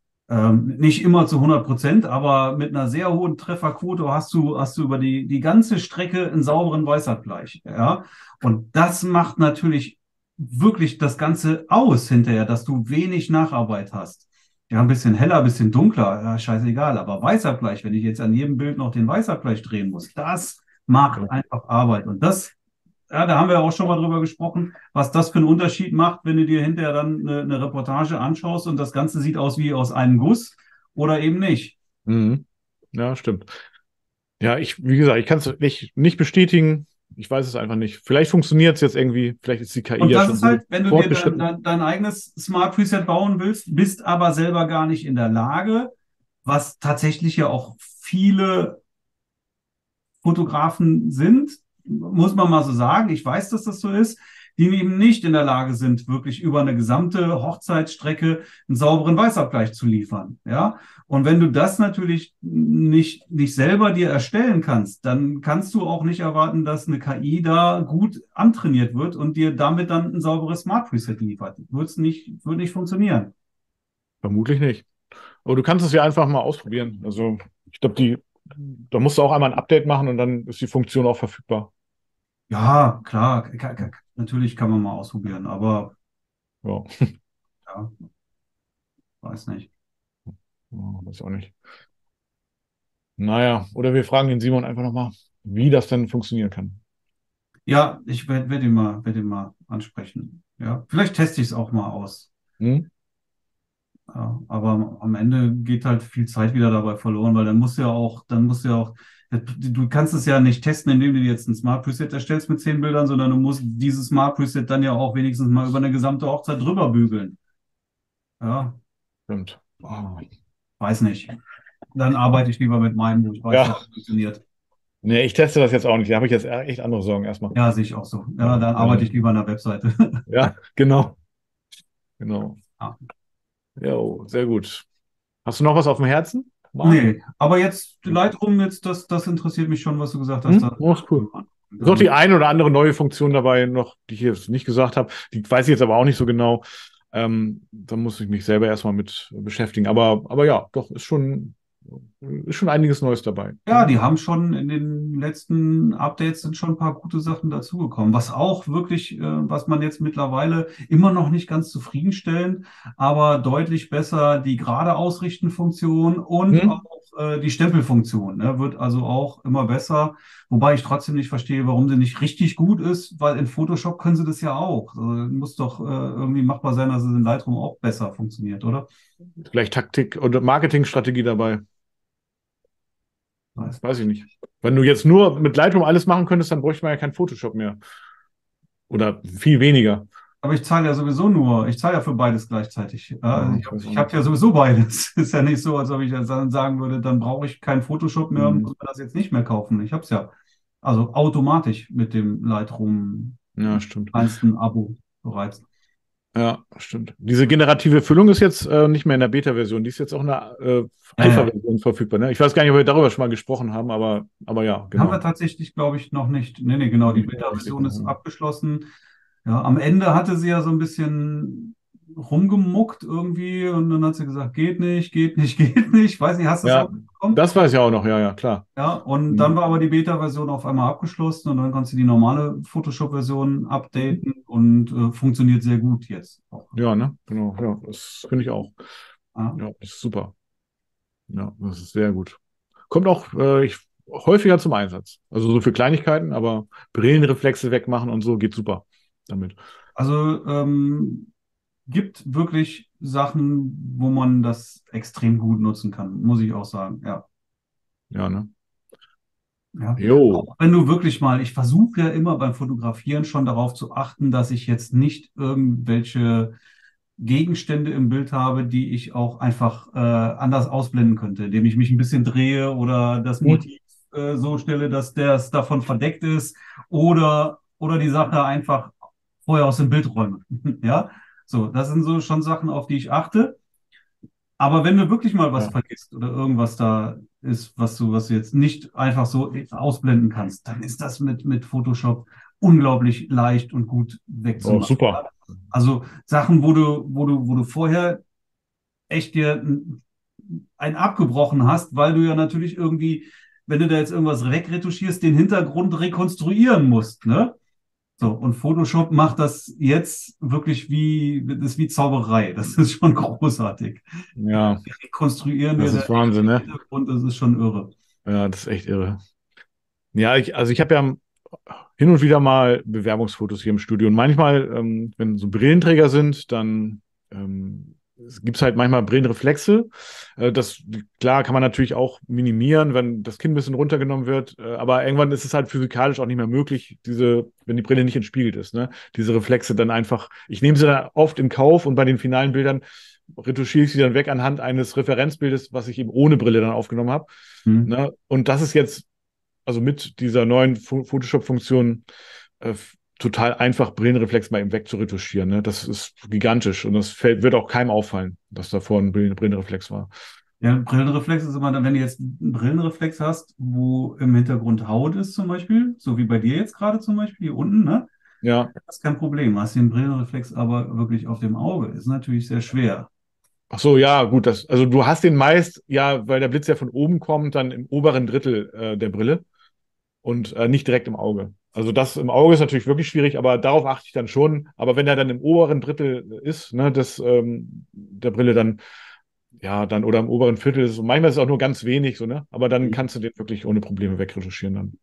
Ähm, nicht immer zu hundert Prozent, aber mit einer sehr hohen Trefferquote hast du, hast du über die, die ganze Strecke einen sauberen Weißabgleich. Ja? Und das macht natürlich wirklich das Ganze aus hinterher, dass du wenig Nacharbeit hast. Ja, ein bisschen heller, ein bisschen dunkler, ja, scheißegal. Aber Weißabgleich, wenn ich jetzt an jedem Bild noch den Weißabgleich drehen muss, das macht einfach Arbeit. Und das ja, da haben wir auch schon mal drüber gesprochen, was das für einen Unterschied macht, wenn du dir hinterher dann eine, eine Reportage anschaust und das Ganze sieht aus wie aus einem Guss oder eben nicht. Mhm. Ja, stimmt. Ja, ich, wie gesagt, ich kann es nicht, nicht bestätigen. Ich weiß es einfach nicht. Vielleicht funktioniert es jetzt irgendwie, vielleicht ist die K I Und ja das schon ist so halt, wenn du dir dein, fortgeschritten. dein, dein eigenes Smart Preset bauen willst, bist aber selber gar nicht in der Lage, was tatsächlich ja auch viele Fotografen sind, muss man mal so sagen. Ich weiß, dass das so ist, die eben nicht in der Lage sind, wirklich über eine gesamte Hochzeitsstrecke einen sauberen Weißabgleich zu liefern. Ja, und wenn du das natürlich nicht, nicht selber dir erstellen kannst, dann kannst du auch nicht erwarten, dass eine K I da gut antrainiert wird und dir damit dann ein sauberes Smart Preset liefert. Wird es nicht, wird nicht funktionieren. Vermutlich nicht. Aber du kannst es ja einfach mal ausprobieren. Also, ich glaube, die, da musst du auch einmal ein Update machen und dann ist die Funktion auch verfügbar. Ja, klar, ka- ka- natürlich kann man mal ausprobieren, aber Ja, ja, weiß nicht. ja, weiß auch nicht. Naja, oder wir fragen den Simon einfach nochmal, wie das denn funktionieren kann. Ja, ich werde werd ihn mal, werd ihn mal ansprechen. Ja, vielleicht teste ich es auch mal aus. Hm? Ja, aber am Ende geht halt viel Zeit wieder dabei verloren, weil dann musst du ja auch, dann musst du ja auch, du kannst es ja nicht testen, indem du dir jetzt ein Smart Preset erstellst mit zehn Bildern, sondern du musst dieses Smart Preset dann ja auch wenigstens mal über eine gesamte Hochzeit drüber bügeln. Ja, Stimmt. boah, weiß nicht. Dann arbeite ich lieber mit meinem, wo ich weiß, dass Ja, es funktioniert. nee, ich teste das jetzt auch nicht. Da habe ich jetzt echt andere Sorgen erstmal. Ja, sehe ich auch so. Ja, Ja, dann arbeite ja, ich lieber an der Webseite. ja, genau, genau. Ja. Jo, sehr gut. Hast du noch was auf dem Herzen, Marc? Nee, aber jetzt Lightroom, jetzt, das, das interessiert mich schon, was du gesagt hast. Hm? Da, Oh, ist cool. Ist auch die dann, eine oder andere neue Funktion dabei noch, die ich jetzt nicht gesagt habe. Die weiß ich jetzt aber auch nicht so genau. Ähm, da muss ich mich selber erstmal mit beschäftigen. Aber, aber ja, doch, ist schon, ist schon einiges Neues dabei. ja, die haben schon in den letzten Updates sind schon ein paar gute Sachen dazugekommen. Was auch wirklich, äh, was man jetzt mittlerweile immer noch nicht ganz zufriedenstellend, aber deutlich besser die gerade ausrichten Funktion und auch Hm? äh, die Stempelfunktion, ne, wird also auch immer besser. Wobei ich trotzdem nicht verstehe, warum sie nicht richtig gut ist, weil in Photoshop können sie das ja auch. Also, muss doch äh, irgendwie machbar sein, dass es in Lightroom auch besser funktioniert, oder? Vielleicht Taktik oder Marketingstrategie dabei. Weiß. Weiß ich nicht. Wenn du jetzt nur mit Lightroom alles machen könntest, dann bräuchte man ja kein Photoshop mehr. Oder viel weniger. Aber ich zahle ja sowieso nur, ich zahle ja für beides gleichzeitig. Ja, also Ja, ich ich habe weiß auch ich hab nicht. ja sowieso beides. Ist ja nicht so, als ob ich jetzt dann sagen würde, dann brauche ich keinen Photoshop mehr und Mhm. muss mir das jetzt nicht mehr kaufen. Ich habe es ja also automatisch mit dem Lightroom Ja, stimmt. kleinsten Abo bereits. Ja, stimmt. Diese generative Füllung ist jetzt äh, nicht mehr in der Beta-Version, die ist jetzt auch in der äh, Ja, ja. Alpha-Version verfügbar. Ne? Ich weiß gar nicht, ob wir darüber schon mal gesprochen haben, aber, aber ja, Haben wir genau. tatsächlich, glaube ich, noch nicht. Nee, nee, genau, die Ich bin auch nicht Beta-Version sicher. ist abgeschlossen. Ja, am Ende hatte sie ja so ein bisschen rumgemuckt irgendwie und dann hat sie gesagt, geht nicht, geht nicht, geht nicht. Weiß nicht, hast du das auch Ja, mitbekommen? das weiß ich auch noch, ja, ja, klar. Ja, und dann Mhm. war aber die Beta-Version auf einmal abgeschlossen und dann kannst du die normale Photoshop-Version Mhm. updaten und äh, funktioniert sehr gut jetzt auch. Ja, ne? Genau, ja, das finde ich auch. Ja. Ja, das ist super. Ja, das ist sehr gut. Kommt auch äh, ich, häufiger zum Einsatz. Also so für Kleinigkeiten, aber Brillenreflexe wegmachen und so geht super damit. Also ähm, gibt wirklich Sachen, wo man das extrem gut nutzen kann, muss ich auch sagen. Ja. Ja, ne? Ja, Jo. auch wenn du wirklich mal, ich versuche ja immer beim Fotografieren schon darauf zu achten, dass ich jetzt nicht irgendwelche Gegenstände im Bild habe, die ich auch einfach äh, anders ausblenden könnte, indem ich mich ein bisschen drehe oder das Mhm. Motiv äh, so stelle, dass das davon verdeckt ist oder, oder die Sache einfach vorher aus dem Bild räume. Ja, so, das sind so schon Sachen, auf die ich achte. Aber wenn du wirklich mal was Ja. vergisst oder irgendwas da ist, was du, was du jetzt nicht einfach so ausblenden kannst, dann ist das mit, mit Photoshop unglaublich leicht und gut Oh, wegzumachen. super. Ja? Also Sachen, wo du, wo du, wo du vorher echt dir ein, ein abgebrochen hast, weil du ja natürlich irgendwie, wenn du da jetzt irgendwas wegretuschierst, den Hintergrund rekonstruieren musst, ne? So, und Photoshop macht das jetzt wirklich wie, das ist wie Zauberei. Das ist schon großartig. Ja, Die rekonstruieren dir das da ist echt Wahnsinn, den ne? Hintergrund, das ist schon irre. Ja, das ist echt irre. Ja, ich, also ich habe ja hin und wieder mal Bewerbungsfotos hier im Studio. Und manchmal, ähm, wenn so Brillenträger sind, dann ähm, gibt es halt manchmal Brillenreflexe. Äh, das, klar, kann man natürlich auch minimieren, wenn das Kinn ein bisschen runtergenommen wird. Äh, aber irgendwann ist es halt physikalisch auch nicht mehr möglich, diese, wenn die Brille nicht entspiegelt ist, ne? Diese Reflexe dann einfach, ich nehme sie dann oft in Kauf und bei den finalen Bildern retuschiere ich sie dann weg anhand eines Referenzbildes, was ich eben ohne Brille dann aufgenommen habe. Hm. Ne? Und das ist jetzt also mit dieser neuen Pho- Photoshop-Funktion äh, total einfach Brillenreflex mal eben wegzuretuschieren. Ne? Das ist gigantisch und das fällt, wird auch keinem auffallen, dass davor ein Brillen Brillenreflex war. Ja, Brillenreflex ist immer dann, wenn du jetzt einen Brillenreflex hast, wo im Hintergrund Haut ist zum Beispiel, so wie bei dir jetzt gerade zum Beispiel hier unten, ne? Ja, Das ist kein Problem. Hast du den Brillenreflex aber wirklich auf dem Auge, ist natürlich sehr schwer. ach so, ja, gut. Das, also du hast den meist, ja, weil der Blitz ja von oben kommt, dann im oberen Drittel äh, der Brille und äh, nicht direkt im Auge. Also das im Auge ist natürlich wirklich schwierig, aber darauf achte ich dann schon. Aber wenn er dann im oberen Drittel ist, ne, des, ähm, der Brille, dann ja, dann oder im oberen Viertel ist es, manchmal ist es auch nur ganz wenig, so, ne? Aber dann kannst du den wirklich ohne Probleme wegretuschieren dann.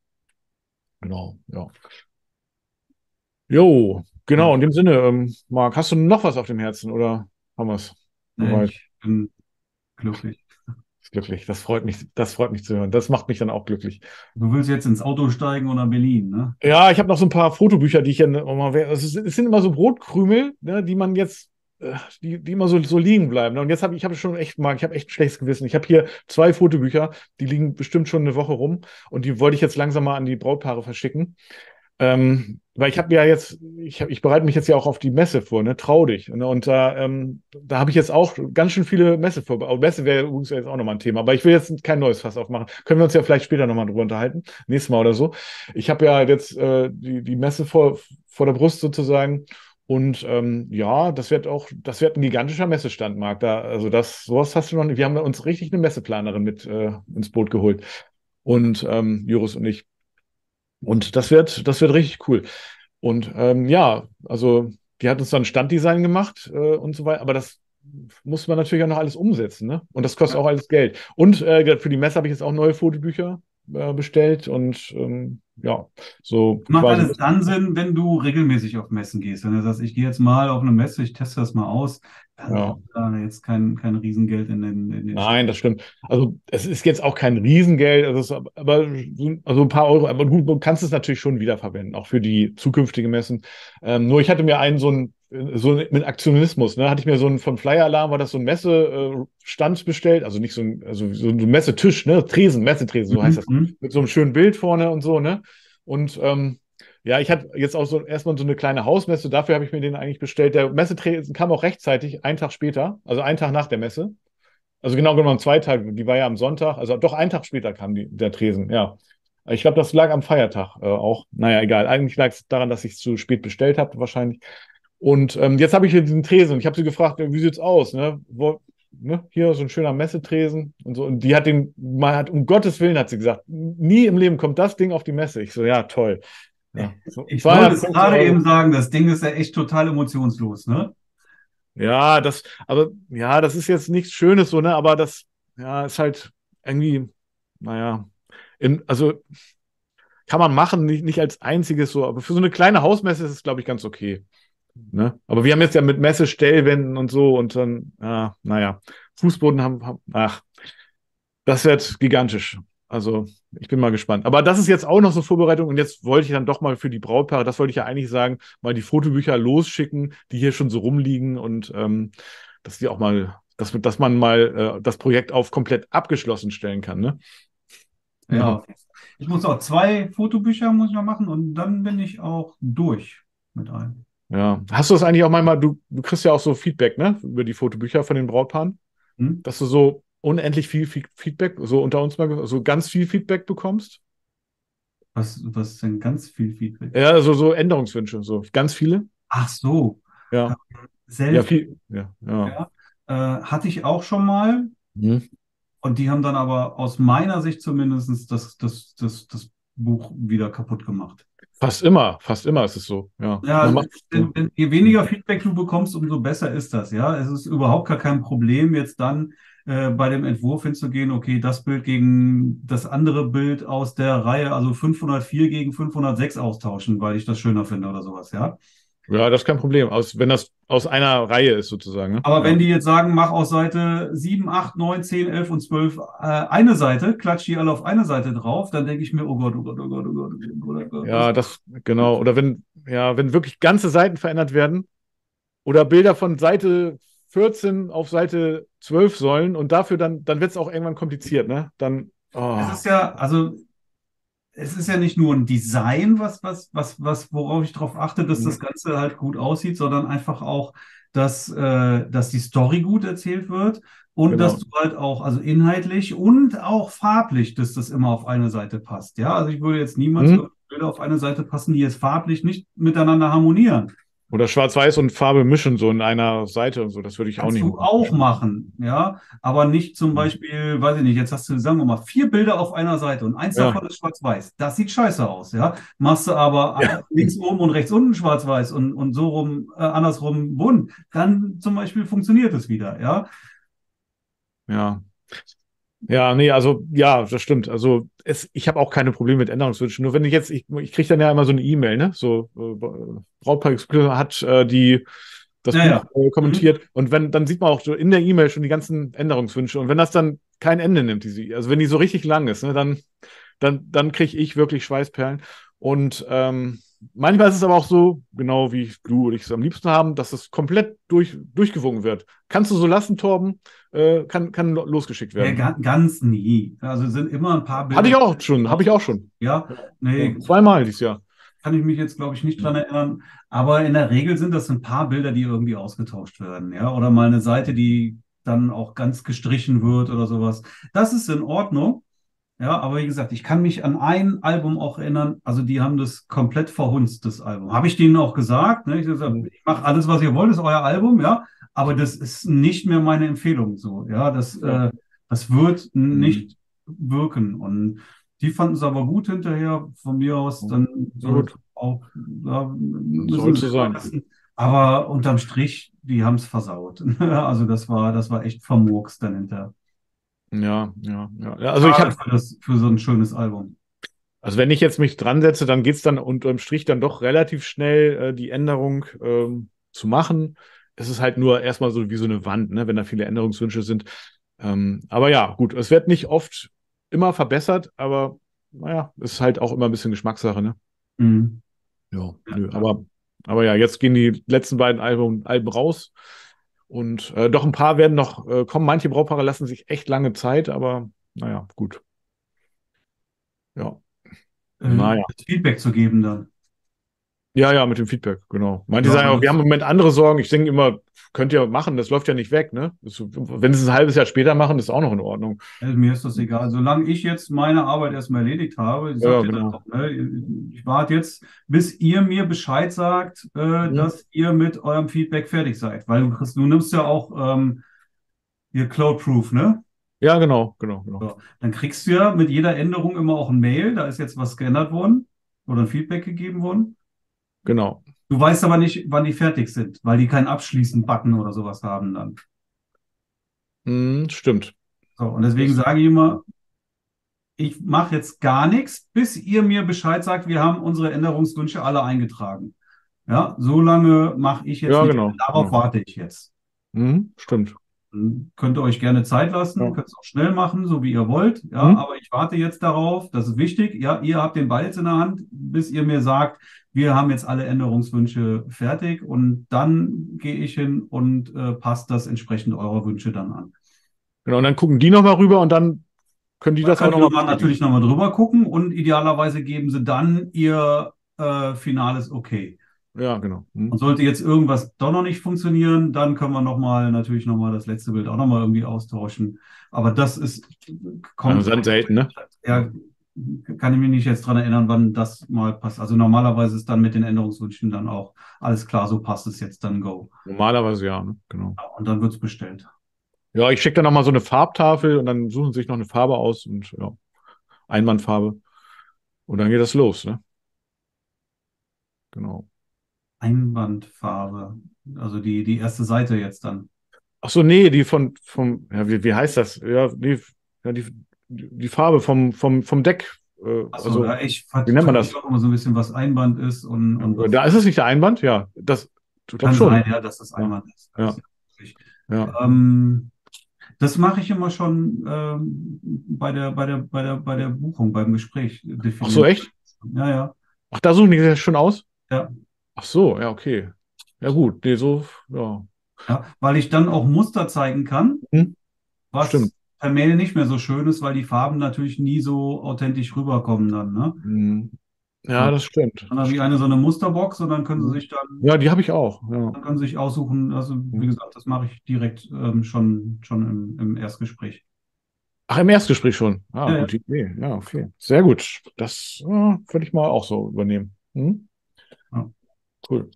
Genau, ja. Jo, genau, Ja, in dem Sinne, ähm, Marc, hast du noch was auf dem Herzen oder haben wir es nee, soweit? ich bin glücklich. Glücklich. Das freut mich, das freut mich zu hören. Das macht mich dann auch glücklich. Du willst jetzt ins Auto steigen oder Berlin, ne? Ja, ich habe noch so ein paar Fotobücher, die ich ja noch mal, es ist- es sind immer so Brotkrümel, ne, die man jetzt, äh, die, die immer so, so liegen bleiben. Ne? Und jetzt habe ich, ich habe schon echt mal, ich habe echt ein schlechtes Gewissen. Ich habe hier zwei Fotobücher, die liegen bestimmt schon eine Woche rum und die wollte ich jetzt langsam mal an die Brautpaare verschicken. Ähm, weil ich habe ja jetzt, ich, hab, ich bereite mich jetzt ja auch auf die Messe vor, ne? Trau dich. Ne? Und da, ähm, da habe ich jetzt auch ganz schön viele Messe vor. Oh, Messe wäre übrigens jetzt auch nochmal ein Thema, aber ich will jetzt kein neues Fass aufmachen. Können wir uns ja vielleicht später nochmal drüber unterhalten, nächstes Mal oder so. Ich habe ja jetzt äh, die, die Messe vor, vor der Brust sozusagen. Und ähm, ja, das wird auch, das wird ein gigantischer Messestand, Marc. Da, also das, sowas hast du noch nicht. Wir haben uns richtig eine Messeplanerin mit äh, ins Boot geholt. Und ähm, Joris und ich. Und das wird, das wird richtig cool. Und ähm, ja, also die hat uns dann Standdesign gemacht äh, und so weiter, aber das muss man natürlich auch noch alles umsetzen, ne? Und das kostet Ja. auch alles Geld. Und äh, für die Messe habe ich jetzt auch neue Fotobücher äh, bestellt und ähm, ja, so Macht quasi. alles dann Sinn, wenn du regelmäßig auf Messen gehst. Wenn du sagst, ich gehe jetzt mal auf eine Messe, ich teste das mal aus, dann Ja. braucht da jetzt kein, kein Riesengeld in den, in den Nein, das stimmt. Also es ist jetzt auch kein Riesengeld, also, es ist aber so- also ein paar Euro, aber gut, du kannst es natürlich schon wiederverwenden, auch für die zukünftigen Messen. Ähm, nur ich hatte mir einen so ein so mit Aktionismus, ne, hatte ich mir so einen vom Flyer Alarm, war das so ein Messestand bestellt, also nicht so ein, also so ein Messetisch, ne, Tresen, Messetresen, so heißt das, Mhm. mit so einem schönen Bild vorne und so, ne? Und ähm, ja, ich hatte jetzt auch so erstmal so eine kleine Hausmesse, dafür habe ich mir den eigentlich bestellt. Der Messetresen kam auch rechtzeitig, einen Tag später, also einen Tag nach der Messe. Also genau genommen zwei Tage, die war ja am Sonntag, also doch einen Tag später kam die, der Tresen, ja. Ich glaube, das lag am Feiertag äh, auch. Naja, egal. Eigentlich lag es daran, dass ich es zu spät bestellt habe, wahrscheinlich. Und ähm, jetzt habe ich hier diesen Tresen und ich habe sie gefragt, wie sieht's aus? Ne? Wo, ne? Hier so ein schöner Messetresen und so. Und die hat den, man hat, um Gottes Willen, hat sie gesagt, nie im Leben kommt das Ding auf die Messe. Ich so, ja, toll. Ja, so Ich wollte es zweihundertfünfzig gerade Euro. eben sagen, das Ding ist ja echt total emotionslos, ne? Ja, das, aber ja, das ist jetzt nichts Schönes so, ne? Aber das, ja, ist halt irgendwie, naja, in, also kann man machen, nicht, nicht als einziges so, aber für so eine kleine Hausmesse ist es, glaube ich, ganz okay. Ne? Aber wir haben jetzt ja mit Messestellwänden und so und dann, ja, naja, Fußboden haben, haben, ach, das wird gigantisch. Also, ich bin mal gespannt. Aber das ist jetzt auch noch so Vorbereitung und jetzt wollte ich dann doch mal für die Brautpaare, das wollte ich ja eigentlich sagen, mal die Fotobücher losschicken, die hier schon so rumliegen und ähm, dass die auch mal, dass, dass man mal äh, das Projekt auf komplett abgeschlossen stellen kann, ne? Ja. Ja. Ich muss auch zwei Fotobücher muss ich noch machen und dann bin ich auch durch mit allem. Ja. Hast du das eigentlich auch manchmal, du, du kriegst ja auch so Feedback, ne, über die Fotobücher von den Brautpaaren, Hm? dass du so unendlich viel Fe- Feedback, so unter uns mal, so ganz viel Feedback bekommst? Was, was ist denn ganz viel Feedback? Ja, also so Änderungswünsche, so ganz viele? Ach so, Ja. Ja, selten. viel. Ja, ja. Ja. Äh, hatte ich auch schon mal. Mhm. Und die haben dann aber aus meiner Sicht zumindest das, das, das, das Buch wieder kaputt gemacht. Fast immer, fast immer ist es so. Ja. Ja, Man macht, denn, denn je weniger Feedback du bekommst, umso besser ist das. Ja, es ist überhaupt gar kein Problem, jetzt dann äh, bei dem Entwurf hinzugehen, okay, das Bild gegen das andere Bild aus der Reihe, also fünfhundertvier gegen fünfhundertsechs austauschen, weil ich das schöner finde oder sowas. Ja. ja, das ist kein Problem, aus, wenn das aus einer Reihe ist sozusagen. Ne? Aber Ja. wenn die jetzt sagen, mach aus Seite sieben, acht, neun, zehn, elf und zwölf äh, eine Seite, klatsch die alle auf eine Seite drauf, dann denke ich mir, oh Gott, oh Gott, oh Gott, oh Gott, oh Gott, oh Gott, was? Ja, das, genau. Oder wenn, ja, wenn wirklich ganze Seiten verändert werden oder Bilder von Seite vierzehn auf Seite zwölf sollen und dafür dann, dann wird es auch irgendwann kompliziert, ne? Dann, oh, Es ist ja, also es ist ja nicht nur ein Design, was, was, was, was, worauf ich darauf achte, dass das mhm, Ganze halt gut aussieht, sondern einfach auch, dass, äh, dass die Story gut erzählt wird und dass genau. du halt auch, also inhaltlich und auch farblich, dass das immer auf eine Seite passt. Ja, also ich würde jetzt niemals Mhm. Bilder auf eine Seite passen, die jetzt farblich nicht miteinander harmonieren. Oder Schwarz-Weiß und Farbe mischen so in einer Seite und so, das würde ich auch Kannst nicht du machen. auch machen, ja, aber nicht zum Mhm. Beispiel, weiß ich nicht, jetzt hast du, sagen wir mal, vier Bilder auf einer Seite und eins Ja, davon ist schwarz-weiß. Das sieht scheiße aus, ja. Machst du aber äh, ja, links oben und rechts unten schwarz-weiß und, und so rum, äh, andersrum bunt, dann zum Beispiel funktioniert es wieder, ja. ja. Ja, nee, also ja, das stimmt. Also es, ich habe auch keine Probleme mit Änderungswünschen. Nur wenn ich jetzt, ich, ich kriege dann ja immer so eine E-Mail, ne? So, äh, Brautpaar Exclusive hat äh, die das Ja, Buch ja. äh, Mhm. kommentiert und wenn, dann sieht man auch so in der E-Mail schon die ganzen Änderungswünsche. Und wenn das dann kein Ende nimmt, diese, also wenn die so richtig lang ist, ne, dann, dann, dann kriege ich wirklich Schweißperlen. Und ähm, manchmal ist es aber auch so, genau wie du und ich es am liebsten haben, dass es komplett durch, durchgewunken wird. Kannst du so lassen, Torben? Äh, kann, kann losgeschickt Ja, werden. ga, ganz nie. Also sind immer ein paar Hatte Bilder ich auch schon, habe ich auch schon. ja, Ja, ja. nee, Zweimal dieses Jahr. kann ich mich jetzt, glaube ich, nicht dran erinnern. Aber in der Regel sind das ein paar Bilder, die irgendwie ausgetauscht werden, ja. Oder mal eine Seite, die dann auch ganz gestrichen wird oder sowas. Das ist in Ordnung. Ja, aber wie gesagt, ich kann mich an ein Album auch erinnern. Also die haben das komplett verhunzt, das Album. Habe ich denen auch gesagt. Ne? Ich habe gesagt, Mhm. ich mache alles, was ihr wollt, ist euer Album, ja. Aber das ist nicht mehr meine Empfehlung so. Ja, das, Ja. äh, das wird Mhm. nicht wirken. Und die fanden es aber gut hinterher. Von mir aus, dann Na soll gut, auch, ja, müssen soll sie so selber sein. wissen. Aber unterm Strich, die haben es versaut. Also das war, das war echt vermurkst dann hinterher. Ja, ja, ja. Also ich habe für, das, für so ein schönes Album. Also wenn ich jetzt mich dran setze, dann geht es dann unterm Strich dann doch relativ schnell, äh, die Änderung ähm, zu machen. Es ist halt nur erstmal so wie so eine Wand, ne, wenn da viele Änderungswünsche sind. Ähm, aber ja, gut, es wird nicht oft immer verbessert, aber naja, ist halt auch immer ein bisschen Geschmackssache, ne? Mhm. Ja, nö, aber, aber ja, jetzt gehen die letzten beiden Alben, Alben raus und äh, doch ein paar werden noch äh, kommen. Manche Brautpaare lassen sich echt lange Zeit, aber naja, gut. Ja. Äh, Naja. das Feedback zu geben dann. Ja, ja, mit dem Feedback, genau. Manche Ja, sagen auch, das- wir haben im Moment andere Sorgen. Ich denke immer, könnt ihr machen, das läuft ja nicht weg, ne? Das, wenn sie es ein halbes Jahr später machen, ist auch noch in Ordnung. Also mir ist das egal. Solange ich jetzt meine Arbeit erstmal erledigt habe, ich Ja, sag dir das genau. doch, ne? Ich warte jetzt, bis ihr mir Bescheid sagt, äh, Mhm. dass ihr mit eurem Feedback fertig seid. Weil du, kriegst, du nimmst ja auch ähm, hier Cloud Proof, ne? Ja, genau, genau, genau. So. Dann kriegst du ja mit jeder Änderung immer auch ein Mail, da ist jetzt was geändert worden oder ein Feedback gegeben worden. Genau. Du weißt aber nicht, wann die fertig sind, weil die keinen Abschließen-Button oder sowas haben dann. Mhm, stimmt. So, und deswegen sage ich immer, ich mache jetzt gar nichts, bis ihr mir Bescheid sagt, wir haben unsere Änderungswünsche alle eingetragen. Ja, so lange mache ich jetzt Ja, nicht. genau, Darauf genau. warte ich jetzt. Mhm, stimmt. Dann könnt ihr euch gerne Zeit lassen, Ja. könnt es auch schnell machen, so wie ihr wollt. Ja, Mhm. aber ich warte jetzt darauf, das ist wichtig. Ja, ihr habt den Ball jetzt in der Hand, bis ihr mir sagt, wir haben jetzt alle Änderungswünsche fertig und dann gehe ich hin und äh, passe das entsprechend eurer Wünsche dann an. Genau, und dann gucken die nochmal rüber und dann können die Da das auch könnt ihr nochmal nochmal natürlich nochmal drüber gucken und idealerweise geben sie dann ihr äh, finales Okay. Ja, genau. Mhm. Und sollte jetzt irgendwas doch noch nicht funktionieren, dann können wir nochmal natürlich nochmal das letzte Bild auch nochmal irgendwie austauschen. Aber das ist kommt Also dann selten, ne? Ja, kann ich mich nicht jetzt dran erinnern, wann das mal passt. Also normalerweise ist dann mit den Änderungswünschen dann auch alles klar, so passt es jetzt dann go. Normalerweise ja, ne? Genau. Ja, und dann wird es bestellt. Ja, ich schicke dann nochmal so eine Farbtafel und dann suchen sie sich noch eine Farbe aus und ja, Einwandfarbe. Und dann geht das los, ne? Genau. Einwandfarbe, also die, die erste Seite jetzt dann. Ach so, nee, die von, vom, ja, wie, wie heißt das? Ja, nee, ja, die, die Farbe vom, vom, vom Deck. Äh, Achso, also, ja, ich wie nennt man das? auch immer so ein bisschen, was Einband ist und, und was Da ist es nicht der Einband? Ja, das, ich glaube kann schon. sein, ja, dass das Einband ist. Ja. Das ist richtig. Ja. Ähm, das mache ich immer schon ähm, bei der, bei der, bei der, bei der Buchung, beim Gespräch definieren. Ach so, echt? Ja, ja. Ach, da suchen die das schon aus? Ja. Ach so, ja, okay. Ja, gut. Nee, so, ja. Ja, weil ich dann auch Muster zeigen kann, Hm, was stimmt. per Mail nicht mehr so schön ist, weil die Farben natürlich nie so authentisch rüberkommen dann, ne? Hm. Ja, Ja. das stimmt. Dann habe ich eine so eine Musterbox und dann können sie Mhm. sich dann, Ja, die habe ich auch. Ja. dann können sie sich aussuchen. Also wie Mhm. gesagt, das mache ich direkt ähm, schon, schon im, im Erstgespräch. Ach, im Erstgespräch schon. Ah, Ja, ja. gute Idee. Ja, okay. Sehr gut. Das äh, würde ich mal auch so übernehmen. Hm? Ja. Cool.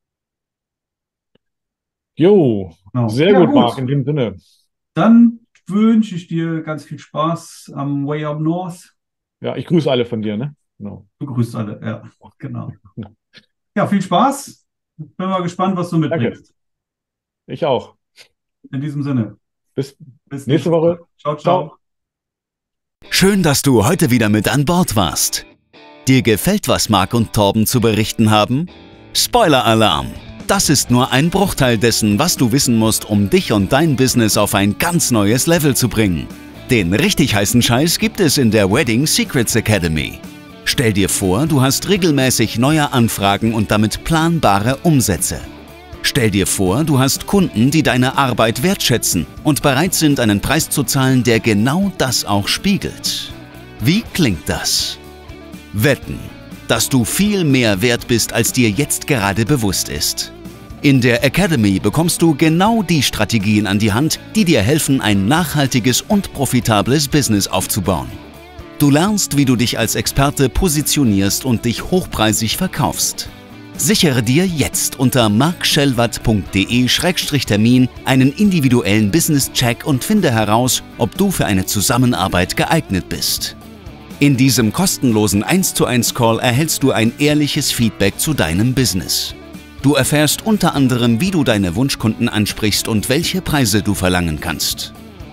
Jo, Genau. sehr Ja, gut, gut. Marc, in dem Sinne. Dann wünsche ich dir ganz viel Spaß am Way Up North. Ja, ich grüße alle von dir, ne? Genau. Du grüßt alle, ja, genau. Ja, viel Spaß. Bin mal gespannt, was du mitbringst. Ich auch. In diesem Sinne. Bis Bis nächste Woche. Ciao, ciao. Ciao. Schön, dass du heute wieder mit an Bord warst. Dir gefällt, was Marc und Torben zu berichten haben? Spoiler-Alarm! Das ist nur ein Bruchteil dessen, was du wissen musst, um dich und dein Business auf ein ganz neues Level zu bringen. Den richtig heißen Scheiß gibt es in der Wedding Secrets Academy. Stell dir vor, du hast regelmäßig neue Anfragen und damit planbare Umsätze. Stell dir vor, du hast Kunden, die deine Arbeit wertschätzen und bereit sind, einen Preis zu zahlen, der genau das auch spiegelt. Wie klingt das? Wetten, dass du viel mehr wert bist, als dir jetzt gerade bewusst ist. In der Academy bekommst du genau die Strategien an die Hand, die dir helfen, ein nachhaltiges und profitables Business aufzubauen. Du lernst, wie du dich als Experte positionierst und dich hochpreisig verkaufst. Sichere dir jetzt unter markschellwatt punkt de Schrägstrich Termin einen individuellen Business-Check und finde heraus, ob du für eine Zusammenarbeit geeignet bist. In diesem kostenlosen eins zu eins Call erhältst du ein ehrliches Feedback zu deinem Business. Du erfährst unter anderem, wie du deine Wunschkunden ansprichst und welche Preise du verlangen kannst.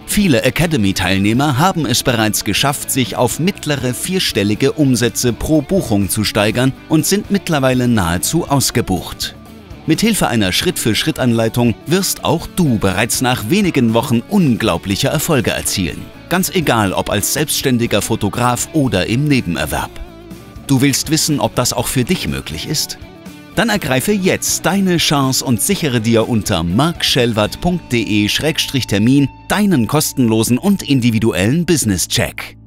Viele Academy-Teilnehmer haben es bereits geschafft, sich auf mittlere vierstellige Umsätze pro Buchung zu steigern und sind mittlerweile nahezu ausgebucht. Mithilfe einer Schritt-für-Schritt-Anleitung wirst auch du bereits nach wenigen Wochen unglaubliche Erfolge erzielen. Ganz egal, ob als selbstständiger Fotograf oder im Nebenerwerb. Du willst wissen, ob das auch für dich möglich ist? Dann ergreife jetzt deine Chance und sichere dir unter mark schellwardt punkt de Schrägstrich Termin deinen kostenlosen und individuellen Business-Check.